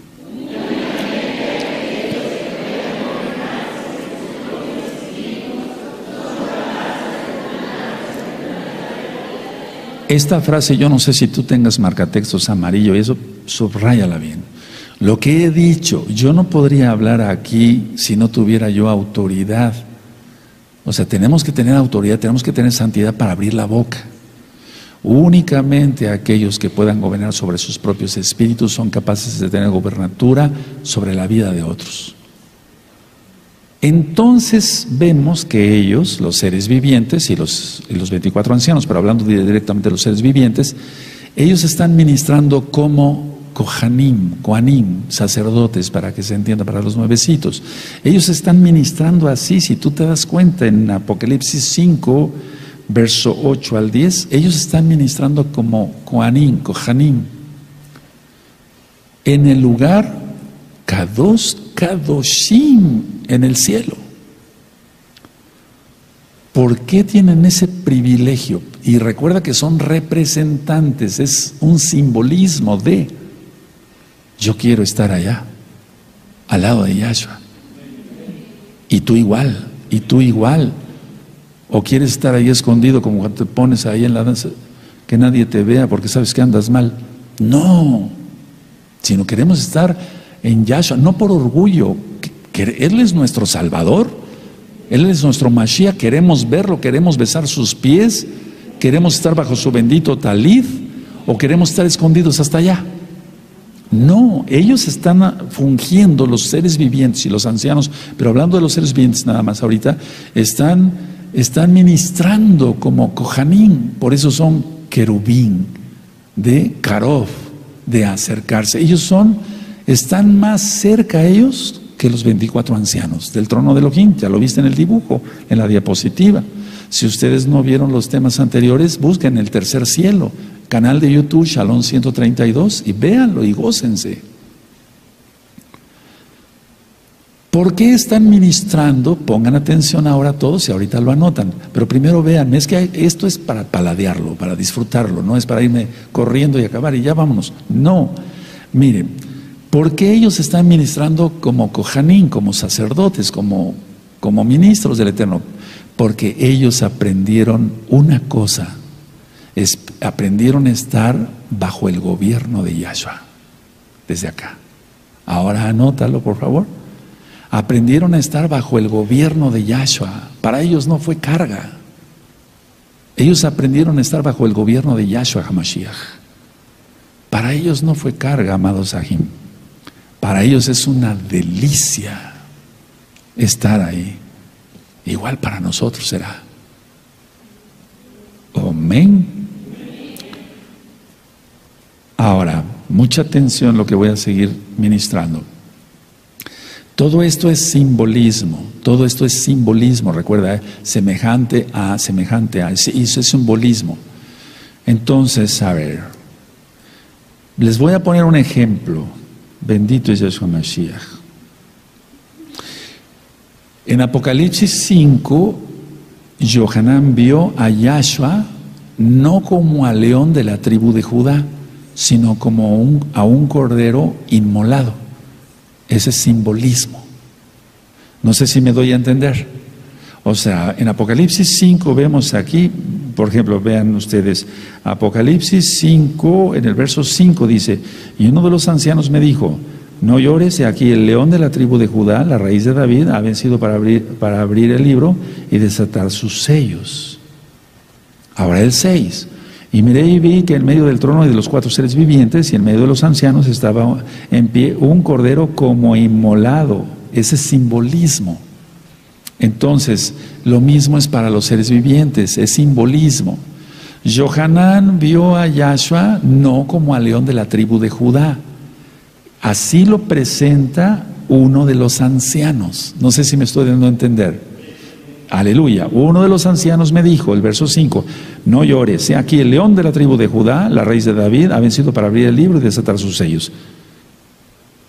Esta frase, yo no sé si tú tengas marcatextos amarillo, y eso subráyala bien. Lo que he dicho, yo no podría hablar aquí si no tuviera yo autoridad. O sea, tenemos que tener autoridad, tenemos que tener santidad para abrir la boca. Únicamente aquellos que puedan gobernar sobre sus propios espíritus son capaces de tener gobernatura sobre la vida de otros. Entonces vemos que ellos, los seres vivientes y los, y los veinticuatro ancianos, pero hablando directamente de los seres vivientes, ellos están ministrando como Kohanim, Kohanim, sacerdotes, para que se entienda, para los nuevecitos. Ellos están ministrando así, si tú te das cuenta en Apocalipsis cinco, verso ocho al diez, ellos están ministrando como Kohanim, Kohanim, en el lugar Kadosh, Kadoshim, en el cielo. ¿Por qué tienen ese privilegio? Y recuerda que son representantes, es un simbolismo de yo quiero estar allá, al lado de Yahshua. Y tú igual, y tú igual. O quieres estar ahí escondido como cuando te pones ahí en la danza, que nadie te vea porque sabes que andas mal. No, sino queremos estar en Yahshua, no por orgullo. Él es nuestro Salvador, Él es nuestro Mashiach, queremos verlo, queremos besar sus pies, queremos estar bajo su bendito talid, o queremos estar escondidos hasta allá. No, ellos están fungiendo, los seres vivientes y los ancianos, pero hablando de los seres vivientes nada más ahorita, están, están ministrando como Kohanim, por eso son querubín, de Karov, de acercarse. Ellos son, están más cerca ellos que los veinticuatro ancianos del trono de Elohim. Ya lo viste en el dibujo, en la diapositiva. Si ustedes no vieron los temas anteriores, busquen el tercer cielo, canal de YouTube Shalom ciento treinta y dos, y véanlo y gócense. ¿Por qué están ministrando? Pongan atención ahora todos y ahorita lo anotan, pero primero vean, es que esto es para paladearlo, para disfrutarlo, no es para irme corriendo y acabar y ya vámonos. No, miren, ¿por qué ellos están ministrando como Kohanim, como sacerdotes, como, como ministros del Eterno? Porque ellos aprendieron una cosa, es, aprendieron a estar bajo el gobierno de Yahshua, desde acá. Ahora anótalo, por favor. Aprendieron a estar bajo el gobierno de Yahshua. Para ellos no fue carga. Ellos aprendieron a estar bajo el gobierno de Yahshua HaMashiach. Para ellos no fue carga, amados Sahim. Para ellos es una delicia estar ahí. Igual para nosotros será. Amén. Ahora, mucha atención lo que voy a seguir ministrando. Todo esto es simbolismo, todo esto es simbolismo, recuerda, ¿eh? semejante a, semejante a, eso es simbolismo. Entonces, a ver, les voy a poner un ejemplo. Bendito es Yahshua Mashiach. En Apocalipsis cinco, Yohanan vio a Yahshua no como al león de la tribu de Judá, sino como un, a un cordero inmolado. Ese es simbolismo. No sé si me doy a entender. O sea, en Apocalipsis cinco vemos aquí, por ejemplo, vean ustedes, Apocalipsis cinco, en el verso cinco dice, y uno de los ancianos me dijo, no llores, he aquí el león de la tribu de Judá, la raíz de David, ha vencido para abrir, para abrir el libro y desatar sus sellos. Ahora el seis. Y miré y vi que en medio del trono y de los cuatro seres vivientes y en medio de los ancianos estaba en pie un cordero como inmolado. Ese es simbolismo. Entonces, lo mismo es para los seres vivientes, es simbolismo. Yohanan vio a Yahshua no como al león de la tribu de Judá. Así lo presenta uno de los ancianos. No sé si me estoy dando a entender. Aleluya. Uno de los ancianos me dijo, el verso cinco, no llores, he aquí el león de la tribu de Judá, la raíz de David, ha vencido para abrir el libro y desatar sus sellos.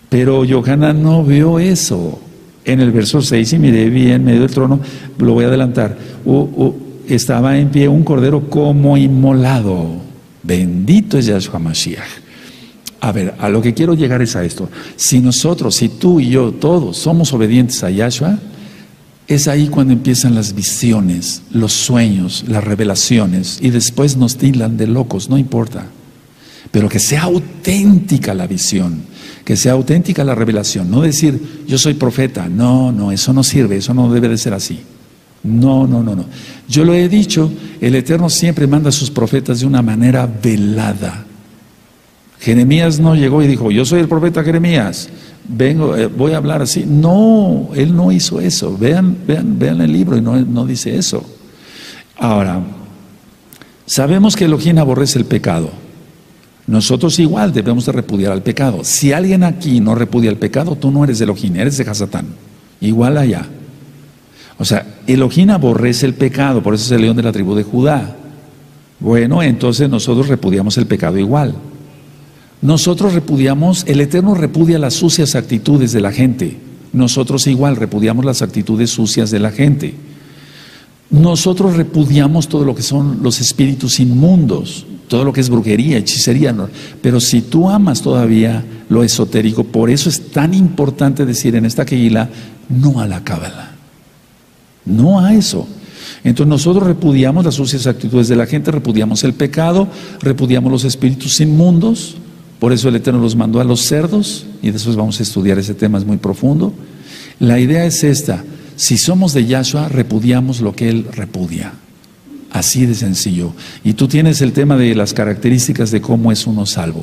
Pero Yohanan no vio eso. En el verso seis, y miré, vi en medio del trono, lo voy a adelantar, uh, uh, estaba en pie un cordero como inmolado. Bendito es Yahshua Mashiach. A ver, a lo que quiero llegar es a esto. Si nosotros, si tú y yo, todos somos obedientes a Yahshua, es ahí cuando empiezan las visiones, los sueños, las revelaciones, y después nos tildan de locos, no importa. Pero que sea auténtica la visión, que sea auténtica la revelación. No decir, yo soy profeta. No, no, eso no sirve, eso no debe de ser así. No, no, no, no. Yo lo he dicho, el Eterno siempre manda a sus profetas de una manera velada. Jeremías no llegó y dijo, yo soy el profeta Jeremías, vengo, eh, voy a hablar así. No, él no hizo eso. Vean, vean, vean el libro y no, no dice eso. Ahora, sabemos que Elohim aborrece el pecado. Nosotros igual debemos de repudiar al pecado. Si alguien aquí no repudia el pecado, tú no eres de Elohim, eres de Hasatán. Igual allá. O sea, Elohim aborrece el pecado, por eso es el león de la tribu de Judá. Bueno, entonces nosotros repudiamos el pecado igual. Nosotros repudiamos, el Eterno repudia las sucias actitudes de la gente. Nosotros igual repudiamos las actitudes sucias de la gente. Nosotros repudiamos todo lo que son los espíritus inmundos, todo lo que es brujería, hechicería. ¿No? Pero si tú amas todavía lo esotérico, por eso es tan importante decir en esta Kehilá, no a la cábala, no a eso. Entonces nosotros repudiamos las sucias actitudes de la gente, repudiamos el pecado, repudiamos los espíritus inmundos. Por eso el Eterno los mandó a los cerdos, y después vamos a estudiar ese tema, es muy profundo. La idea es esta: si somos de Yahshua, repudiamos lo que Él repudia. Así de sencillo. Y tú tienes el tema de las características de cómo es uno salvo.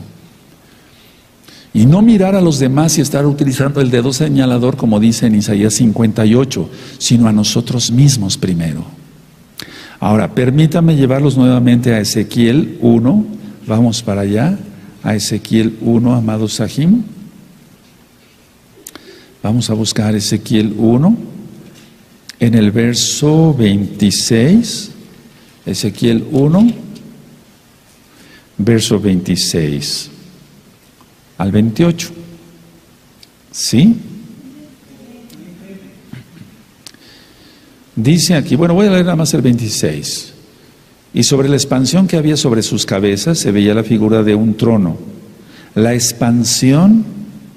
Y no mirar a los demás y estar utilizando el dedo señalador, como dice en Isaías cincuenta y ocho, sino a nosotros mismos primero. Ahora, permítame llevarlos nuevamente a Ezequiel uno. Vamos para allá, a Ezequiel uno, amados Sahim. Vamos a buscar Ezequiel uno, en el verso veintiséis. Ezequiel uno, verso veintiséis al veintiocho. ¿Sí? Dice aquí, bueno, voy a leer nada más el veintiséis. Y sobre la expansión que había sobre sus cabezas se veía la figura de un trono. La expansión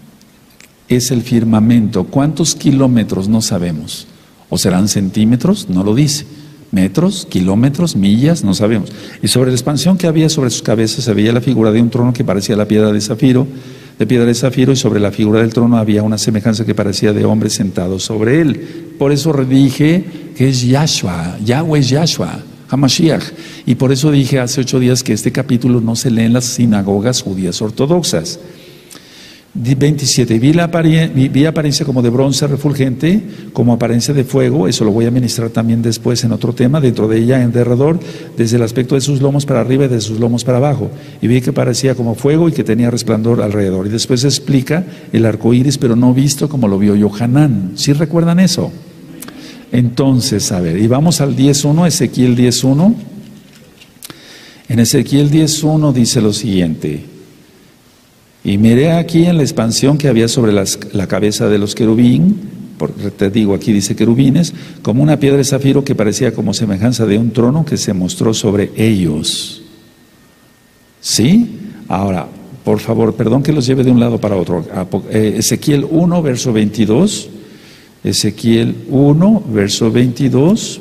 es el firmamento. ¿Cuántos kilómetros? No sabemos. ¿O serán centímetros? No lo dice. Metros, kilómetros, millas, no sabemos. Y sobre la expansión que había sobre sus cabezas se veía la figura de un trono que parecía la piedra de zafiro, de piedra de zafiro, y sobre la figura del trono había una semejanza que parecía de hombre sentado sobre él. Por eso dije que es Yahshua, Yahweh es Yahshua, Hamashiach. Y por eso dije hace ocho días que este capítulo no se lee en las sinagogas judías ortodoxas. veintisiete, vi, la apare- vi, vi apariencia como de bronce refulgente, como apariencia de fuego. Eso lo voy a ministrar también después en otro tema. Dentro de ella, en derredor, desde el aspecto de sus lomos para arriba y de sus lomos para abajo. Y vi que parecía como fuego y que tenía resplandor alrededor. Y después se explica el arco iris, pero no visto como lo vio Yohanan. ¿Sí recuerdan eso? Entonces, a ver, y vamos al diez uno, Ezequiel diez uno. En Ezequiel diez uno dice lo siguiente: y miré aquí en la expansión que había sobre las, la cabeza de los querubín, porque te digo, aquí dice querubines, como una piedra de zafiro que parecía como semejanza de un trono que se mostró sobre ellos. ¿Sí? Ahora, por favor, perdón que los lleve de un lado para otro. Ezequiel uno, verso veintidós. Ezequiel uno, verso veintidós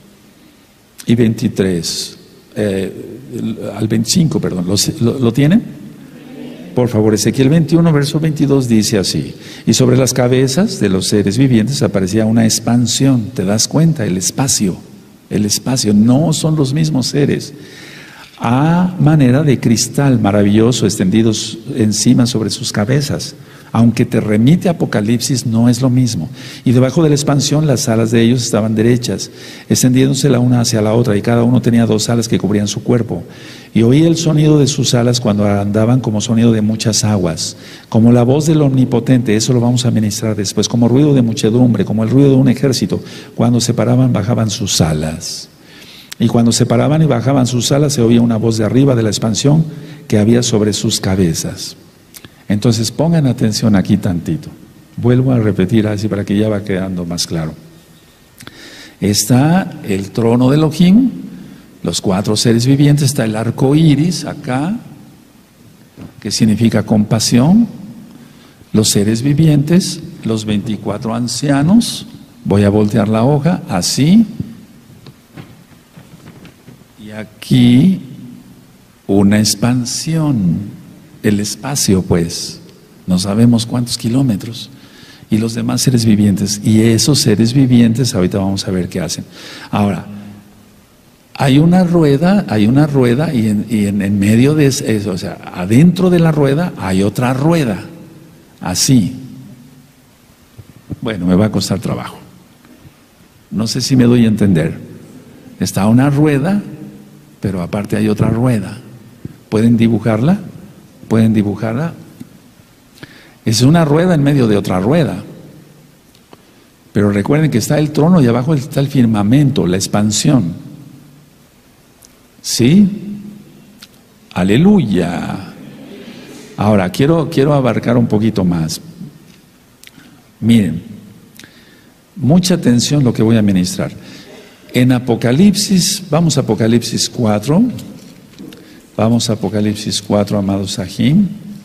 y veintitrés. Eh, al veinticinco, perdón. ¿Lo, lo, ¿lo tienen? Por favor, Ezequiel veintiuno, verso veintidós dice así: y sobre las cabezas de los seres vivientes aparecía una expansión. ¿Te das cuenta? El espacio, el espacio, no son los mismos seres. A manera de cristal maravilloso extendidos encima sobre sus cabezas. Aunque te remite a Apocalipsis, no es lo mismo. Y debajo de la expansión las alas de ellos estaban derechas, extendiéndose la una hacia la otra, y cada uno tenía dos alas que cubrían su cuerpo. Y oí el sonido de sus alas cuando andaban como sonido de muchas aguas, como la voz del Omnipotente. Eso lo vamos a ministrar después, como ruido de muchedumbre, como el ruido de un ejército. Cuando se paraban, bajaban sus alas. Y cuando se paraban y bajaban sus alas, se oía una voz de arriba de la expansión que había sobre sus cabezas. Entonces pongan atención aquí tantito. Vuelvo a repetir así para que ya va quedando más claro. Está el trono de Elohim, los cuatro seres vivientes, está el arco iris acá, que significa compasión, los seres vivientes, los veinticuatro ancianos. Voy a voltear la hoja así, y aquí una expansión, el espacio pues, no sabemos cuántos kilómetros, y los demás seres vivientes, y esos seres vivientes ahorita vamos a ver qué hacen. Ahora, hay una rueda, hay una rueda y en, y en, en medio de eso, o sea, adentro de la rueda hay otra rueda, así. Bueno, me va a costar trabajo. No sé si me doy a entender. Está una rueda, pero aparte hay otra rueda. ¿Pueden dibujarla? ¿Pueden dibujarla? Es una rueda en medio de otra rueda. Pero recuerden que está el trono y abajo está el firmamento, la expansión. ¿Sí? Aleluya. Ahora, quiero, quiero abarcar un poquito más. Miren, mucha atención lo que voy a ministrar. En Apocalipsis, vamos a Apocalipsis cuatro. Vamos a Apocalipsis cuatro, amados Sahim.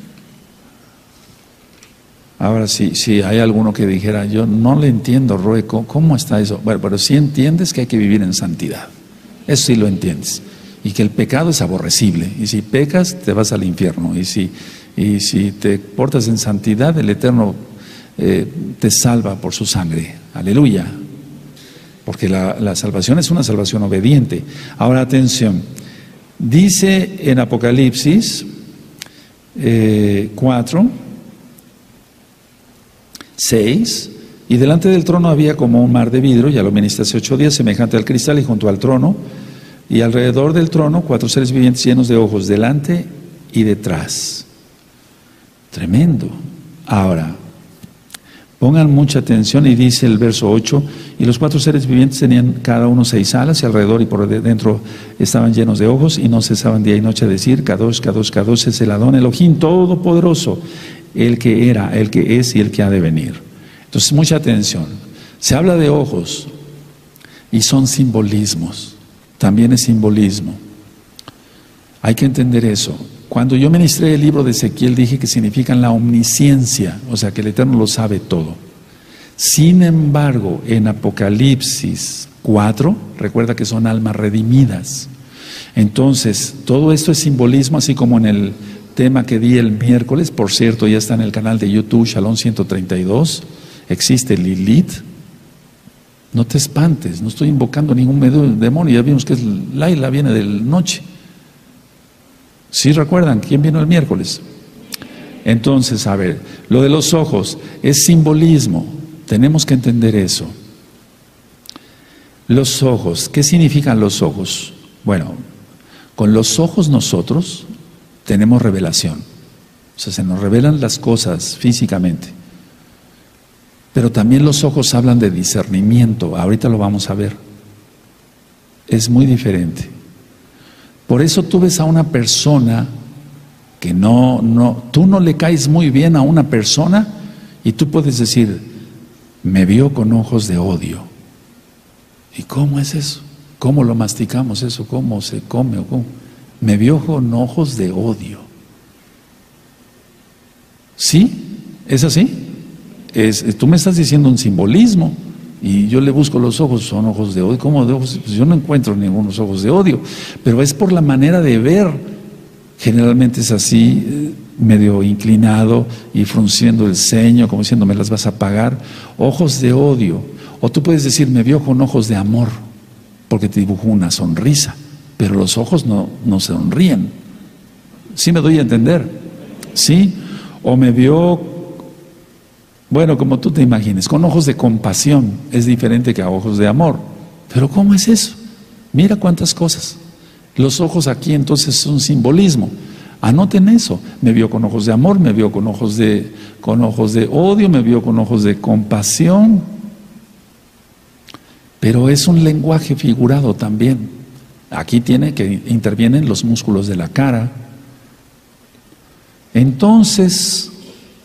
Ahora, si, si hay alguno que dijera, yo no le entiendo, Rueco, ¿cómo está eso? Bueno, pero sí entiendes que hay que vivir en santidad. Eso sí lo entiendes. Y que el pecado es aborrecible. Y si pecas, te vas al infierno. Y si, y si te portas en santidad, el Eterno eh, te salva por su sangre. Aleluya. Porque la, la salvación es una salvación obediente. Ahora, atención. Dice en Apocalipsis eh, cuatro, seis, y delante del trono había como un mar de vidrio, ya lo ministré hace ocho días, semejante al cristal, y junto al trono, y alrededor del trono, cuatro seres vivientes llenos de ojos, delante y detrás. Tremendo. Ahora, pongan mucha atención, y dice el verso ocho, y los cuatro seres vivientes tenían cada uno seis alas, y alrededor y por dentro estaban llenos de ojos, y no cesaban día y noche a decir, Kadosh, Kadosh, Kadosh es el Adón Elohim Todopoderoso, el que era, el que es y el que ha de venir. Entonces, mucha atención. Se habla de ojos, y son simbolismos, también es simbolismo. Hay que entender eso. Cuando yo ministré el libro de Ezequiel, dije que significan la omnisciencia, o sea que el Eterno lo sabe todo. Sin embargo, en Apocalipsis cuatro, recuerda que son almas redimidas. Entonces, todo esto es simbolismo, así como en el tema que di el miércoles, por cierto, ya está en el canal de YouTube, Shalom ciento treinta y dos, existe Lilith. No te espantes, no estoy invocando ningún demonio, ya vimos que es Laila, viene de noche. ¿Sí recuerdan quién vino el miércoles? Entonces, a ver, lo de los ojos es simbolismo, tenemos que entender eso. Los ojos, ¿qué significan los ojos? Bueno, con los ojos nosotros tenemos revelación, o sea, se nos revelan las cosas físicamente, pero también los ojos hablan de discernimiento, ahorita lo vamos a ver, es muy diferente. Por eso tú ves a una persona que no, no, tú no le caes muy bien a una persona y tú puedes decir, me vio con ojos de odio. ¿Y cómo es eso? ¿Cómo lo masticamos eso? ¿Cómo se come o cómo? Me vio con ojos de odio. ¿Sí? ¿Es así? Es, tú me estás diciendo un simbolismo y yo le busco los ojos, son ojos de odio. ¿Cómo de ojos? Pues yo no encuentro ningunos ojos de odio, pero es por la manera de ver. Generalmente es así, medio inclinado y frunciendo el ceño, como diciendo, me las vas a pagar. Ojos de odio. O tú puedes decir, me vio con ojos de amor, porque te dibujó una sonrisa, pero los ojos no, no sonríen. ¿Sí me doy a entender? ¿Sí? O me vio, bueno, como tú te imagines, con ojos de compasión. Es diferente que a ojos de amor. Pero ¿cómo es eso? Mira cuántas cosas. Los ojos aquí entonces son simbolismo. Anoten eso. Me vio con ojos de amor, me vio con ojos de, con ojos de odio, me vio con ojos de compasión. Pero es un lenguaje figurado también. Aquí tiene que intervienen los músculos de la cara. Entonces,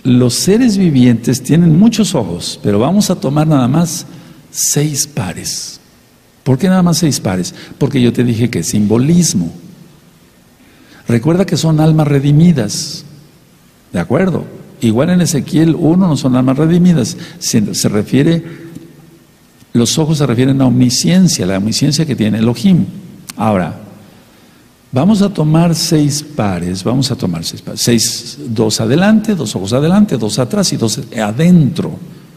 los seres vivientes tienen muchos ojos, pero vamos a tomar nada más seis pares. ¿Por qué nada más seis pares? Porque yo te dije que es simbolismo. Recuerda que son almas redimidas, ¿de acuerdo? Igual en Ezequiel uno no son almas redimidas, se, se refiere, los ojos se refieren a omnisciencia, la omnisciencia que tiene Elohim. Ahora, vamos a tomar seis pares, vamos a tomar seis pares, seis, dos adelante, dos ojos adelante, dos atrás y dos adentro.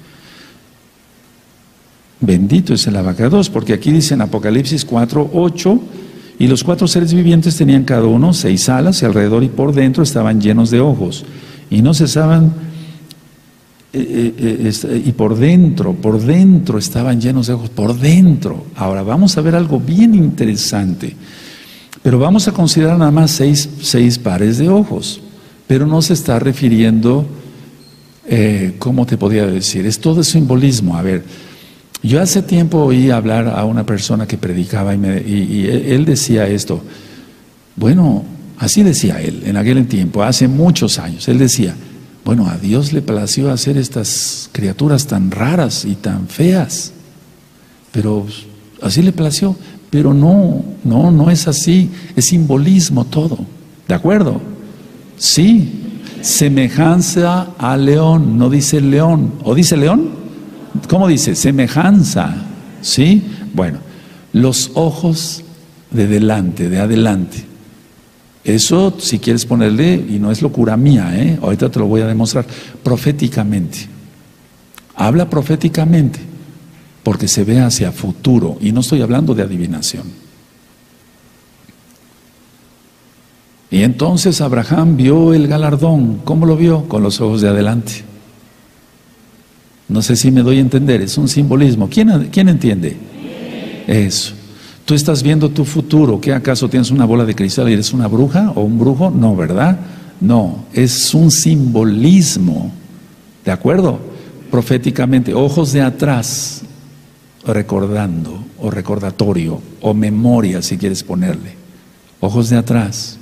Bendito es el abacados, porque aquí dice en Apocalipsis cuatro, ocho, y los cuatro seres vivientes tenían cada uno seis alas, y alrededor y por dentro estaban llenos de ojos, y no cesaban, eh, eh, eh, y por dentro, por dentro estaban llenos de ojos, por dentro. Ahora vamos a ver algo bien interesante, pero vamos a considerar nada más seis, seis pares de ojos, pero no se está refiriendo, eh, ¿cómo te podría decir? Es todo simbolismo. A ver, yo hace tiempo oí hablar a una persona que predicaba y, me, y, y él decía esto. Bueno, así decía él en aquel tiempo, hace muchos años. Él decía, bueno, a Dios le plació hacer estas criaturas tan raras y tan feas, pero así le plació. Pero no, no, no es así, es simbolismo todo, ¿de acuerdo? Sí, semejanza a león, no dice león, ¿o dice león? ¿Cómo dice? Semejanza, ¿sí? Bueno, los ojos de delante, de adelante. Eso, si quieres ponerle, y no es locura mía, ¿eh? Ahorita te lo voy a demostrar, proféticamente. Habla proféticamente, porque se ve hacia futuro, y no estoy hablando de adivinación. Y entonces Abraham vio el galardón. ¿Cómo lo vio? Con los ojos de adelante. No sé si me doy a entender, es un simbolismo. ¿Quién, quién entiende? Eso. Tú estás viendo tu futuro. ¿Qué acaso tienes una bola de cristal y eres una bruja o un brujo? No, ¿verdad? No, es un simbolismo. ¿De acuerdo? Proféticamente, ojos de atrás, recordando, o recordatorio, o memoria, si quieres ponerle. Ojos de atrás.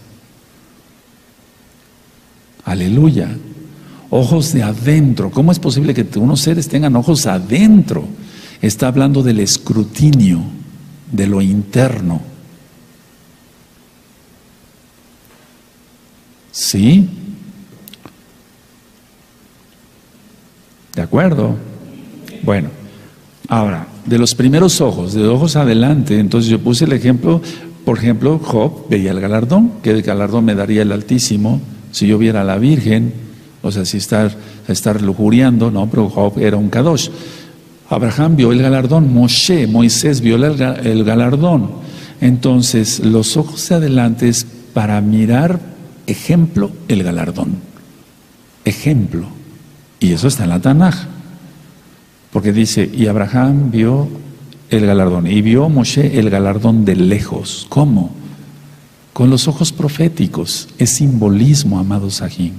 Aleluya. Ojos de adentro. ¿Cómo es posible que unos seres tengan ojos adentro? Está hablando del escrutinio, de lo interno. ¿Sí? ¿De acuerdo? Bueno, ahora, de los primeros ojos, de ojos adelante, entonces yo puse el ejemplo, por ejemplo, Job veía el galardón, que el galardón me daría el Altísimo, si yo viera a la Virgen. O sea, si estar, estar lujuriando, no, pero Job era un Kadosh. Abraham vio el galardón, Moshe, Moisés vio el, el galardón. Entonces, los ojos de adelante es para mirar, ejemplo, el galardón. Ejemplo. Y eso está en la Tanaj. Porque dice, y Abraham vio el galardón, y vio Moshe el galardón de lejos. ¿Cómo? Con los ojos proféticos. Es simbolismo, amados Sahim.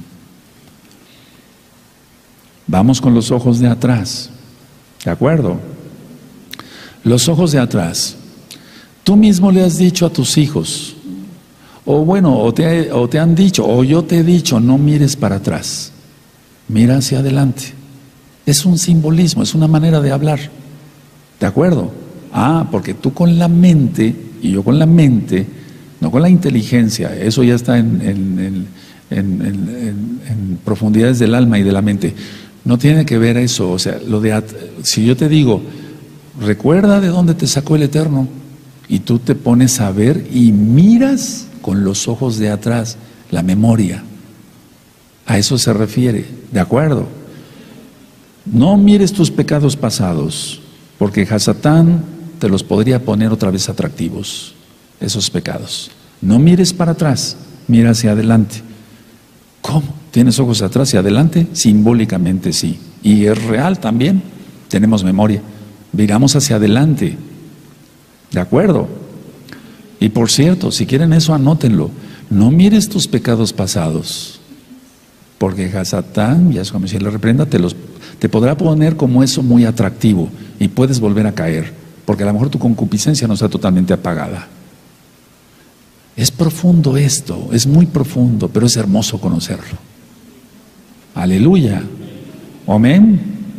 Vamos con los ojos de atrás, ¿de acuerdo? Los ojos de atrás. Tú mismo le has dicho a tus hijos, o bueno, o te, o te han dicho, o yo te he dicho, no mires para atrás, mira hacia adelante. Es un simbolismo, es una manera de hablar, ¿de acuerdo? Ah, porque tú con la mente, y yo con la mente, no con la inteligencia, eso ya está en, en, en, en, en, en profundidades del alma y de la mente. No tiene que ver eso, o sea, lo de si yo te digo, recuerda de dónde te sacó el Eterno, y tú te pones a ver y miras con los ojos de atrás, la memoria, a eso se refiere, ¿de acuerdo? No mires tus pecados pasados, porque Hasatán te los podría poner otra vez atractivos, esos pecados. No mires para atrás, mira hacia adelante. ¿Cómo? ¿Tienes ojos atrás y adelante? Simbólicamente sí. Y es real también. Tenemos memoria. Miramos hacia adelante. ¿De acuerdo? Y por cierto, si quieren eso, anótenlo. No mires tus pecados pasados. Porque Hasatán, Yahshua Mashiach le reprenda, te, los, te podrá poner como eso muy atractivo. Y puedes volver a caer. Porque a lo mejor tu concupiscencia no está totalmente apagada. Es profundo esto. Es muy profundo, pero es hermoso conocerlo. Aleluya. Amén.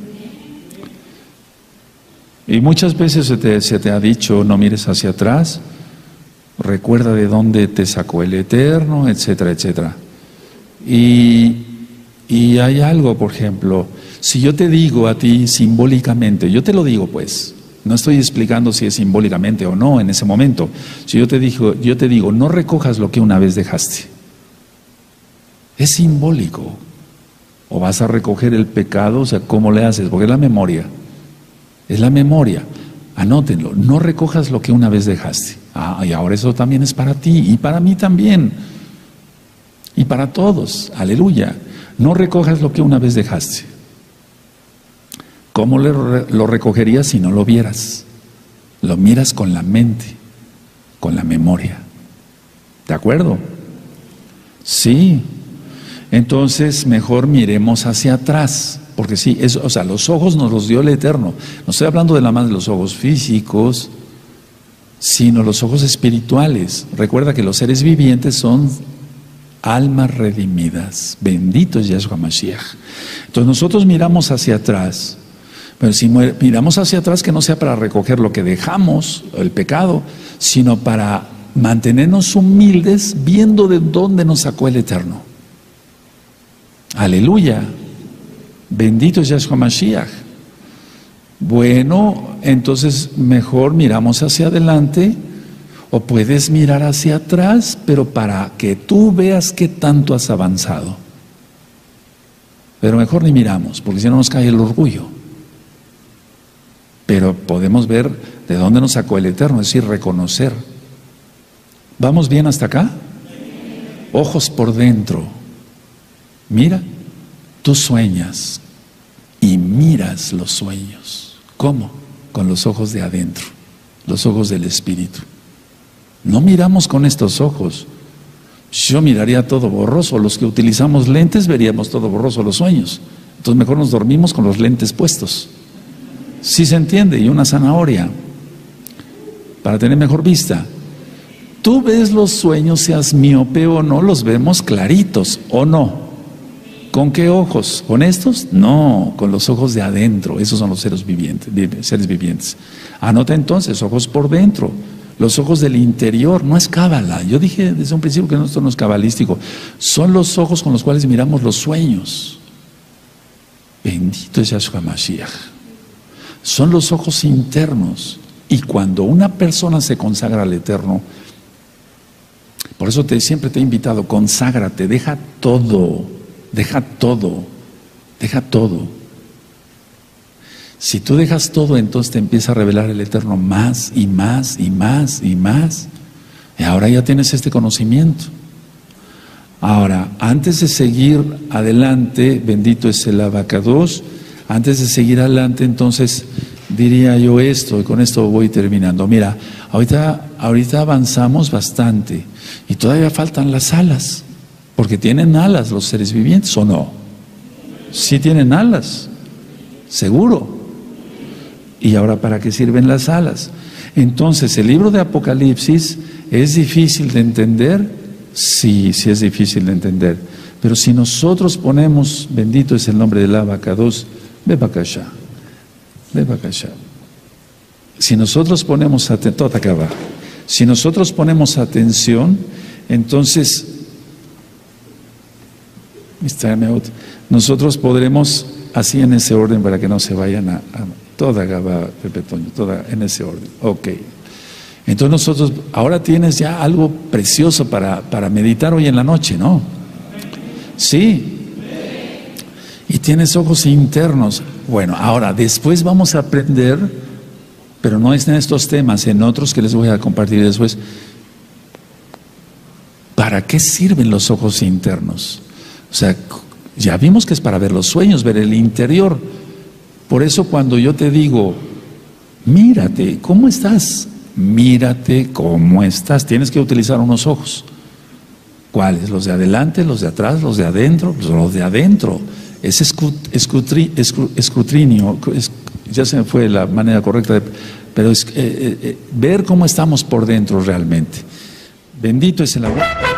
Y muchas veces se te, se te ha dicho, no mires hacia atrás, recuerda de dónde te sacó el Eterno, etcétera, etcétera. Y, y hay algo, por ejemplo, si yo te digo a ti simbólicamente, yo te lo digo pues, no estoy explicando si es simbólicamente o no en ese momento. Si yo te digo, yo te digo, no recojas lo que una vez dejaste. Es simbólico. O vas a recoger el pecado, o sea, ¿cómo le haces? Porque es la memoria. Es la memoria. Anótenlo. No recojas lo que una vez dejaste. Ah, y ahora eso también es para ti y para mí también. Y para todos. Aleluya. No recojas lo que una vez dejaste. ¿Cómo lo recogerías si no lo vieras? Lo miras con la mente, con la memoria. ¿De acuerdo? Sí. Entonces, mejor miremos hacia atrás. Porque sí, eso, o sea, los ojos nos los dio el Eterno. No estoy hablando de la más de los ojos físicos, sino los ojos espirituales. Recuerda que los seres vivientes son almas redimidas. Bendito es Yahshua Mashiach. Entonces nosotros miramos hacia atrás. Pero si miramos hacia atrás, que no sea para recoger lo que dejamos, el pecado, sino para mantenernos humildes viendo de dónde nos sacó el Eterno. Aleluya. Bendito es Yahshua Mashiach. Bueno, entonces mejor miramos hacia adelante, o puedes mirar hacia atrás, pero para que tú veas qué tanto has avanzado. Pero mejor ni miramos, porque si no nos cae el orgullo. Pero podemos ver de dónde nos sacó el Eterno, es decir, reconocer. ¿Vamos bien hasta acá? Ojos por dentro. Mira, tú sueñas y miras los sueños. ¿Cómo? Con los ojos de adentro, los ojos del Espíritu. No miramos con estos ojos. Yo miraría todo borroso. Los que utilizamos lentes veríamos todo borroso los sueños. Entonces mejor nos dormimos con los lentes puestos. Sí se entiende, y una zanahoria para tener mejor vista. Tú ves los sueños, seas miope o no, los vemos claritos, ¿o no? ¿Con qué ojos? ¿Con estos? No, con los ojos de adentro. Esos son los seres vivientes, seres vivientes. Anota entonces, ojos por dentro, los ojos del interior. No es cábala. Yo dije desde un principio que esto no es cabalístico. Son los ojos con los cuales miramos los sueños. Bendito es Yahshua Mashiach. Son los ojos internos. Y cuando una persona se consagra al Eterno, por eso te, siempre te he invitado, conságrate, deja todo, deja todo, deja todo. Si tú dejas todo, entonces te empieza a revelar el Eterno más y más y más y más. Y ahora ya tienes este conocimiento. Ahora, antes de seguir adelante, bendito es el Abacados. Antes de seguir adelante, entonces diría yo esto, y con esto voy terminando. Mira, ahorita, ahorita avanzamos bastante y todavía faltan las alas, porque tienen alas los seres vivientes, ¿o no? Sí tienen alas, seguro. ¿Y ahora para qué sirven las alas? Entonces, el libro de Apocalipsis es difícil de entender, sí, sí es difícil de entender, pero si nosotros ponemos, bendito es el nombre del Abacados, Ve para acá, ve para acá. Si nosotros ponemos atención, si nosotros ponemos atención, entonces, nosotros podremos, así en ese orden, para que no se vayan a, a toda Gaba, Pepe Toño, toda en ese orden. Ok. Entonces nosotros, ahora tienes ya algo precioso para, para meditar hoy en la noche, ¿no? Sí. Y tienes ojos internos. Bueno, ahora después vamos a aprender, pero no es en estos temas, en otros que les voy a compartir después. ¿Para qué sirven los ojos internos? O sea, ya vimos que es para ver los sueños, ver el interior. Por eso cuando yo te digo, mírate, ¿cómo estás? Mírate cómo estás. Tienes que utilizar unos ojos. ¿Cuáles? ¿Los de adelante, los de atrás, los de adentro? Los de adentro. Es escrutri, escrutinio, es, ya se me fue la manera correcta, de, pero es eh, eh, ver cómo estamos por dentro realmente. Bendito es el amor.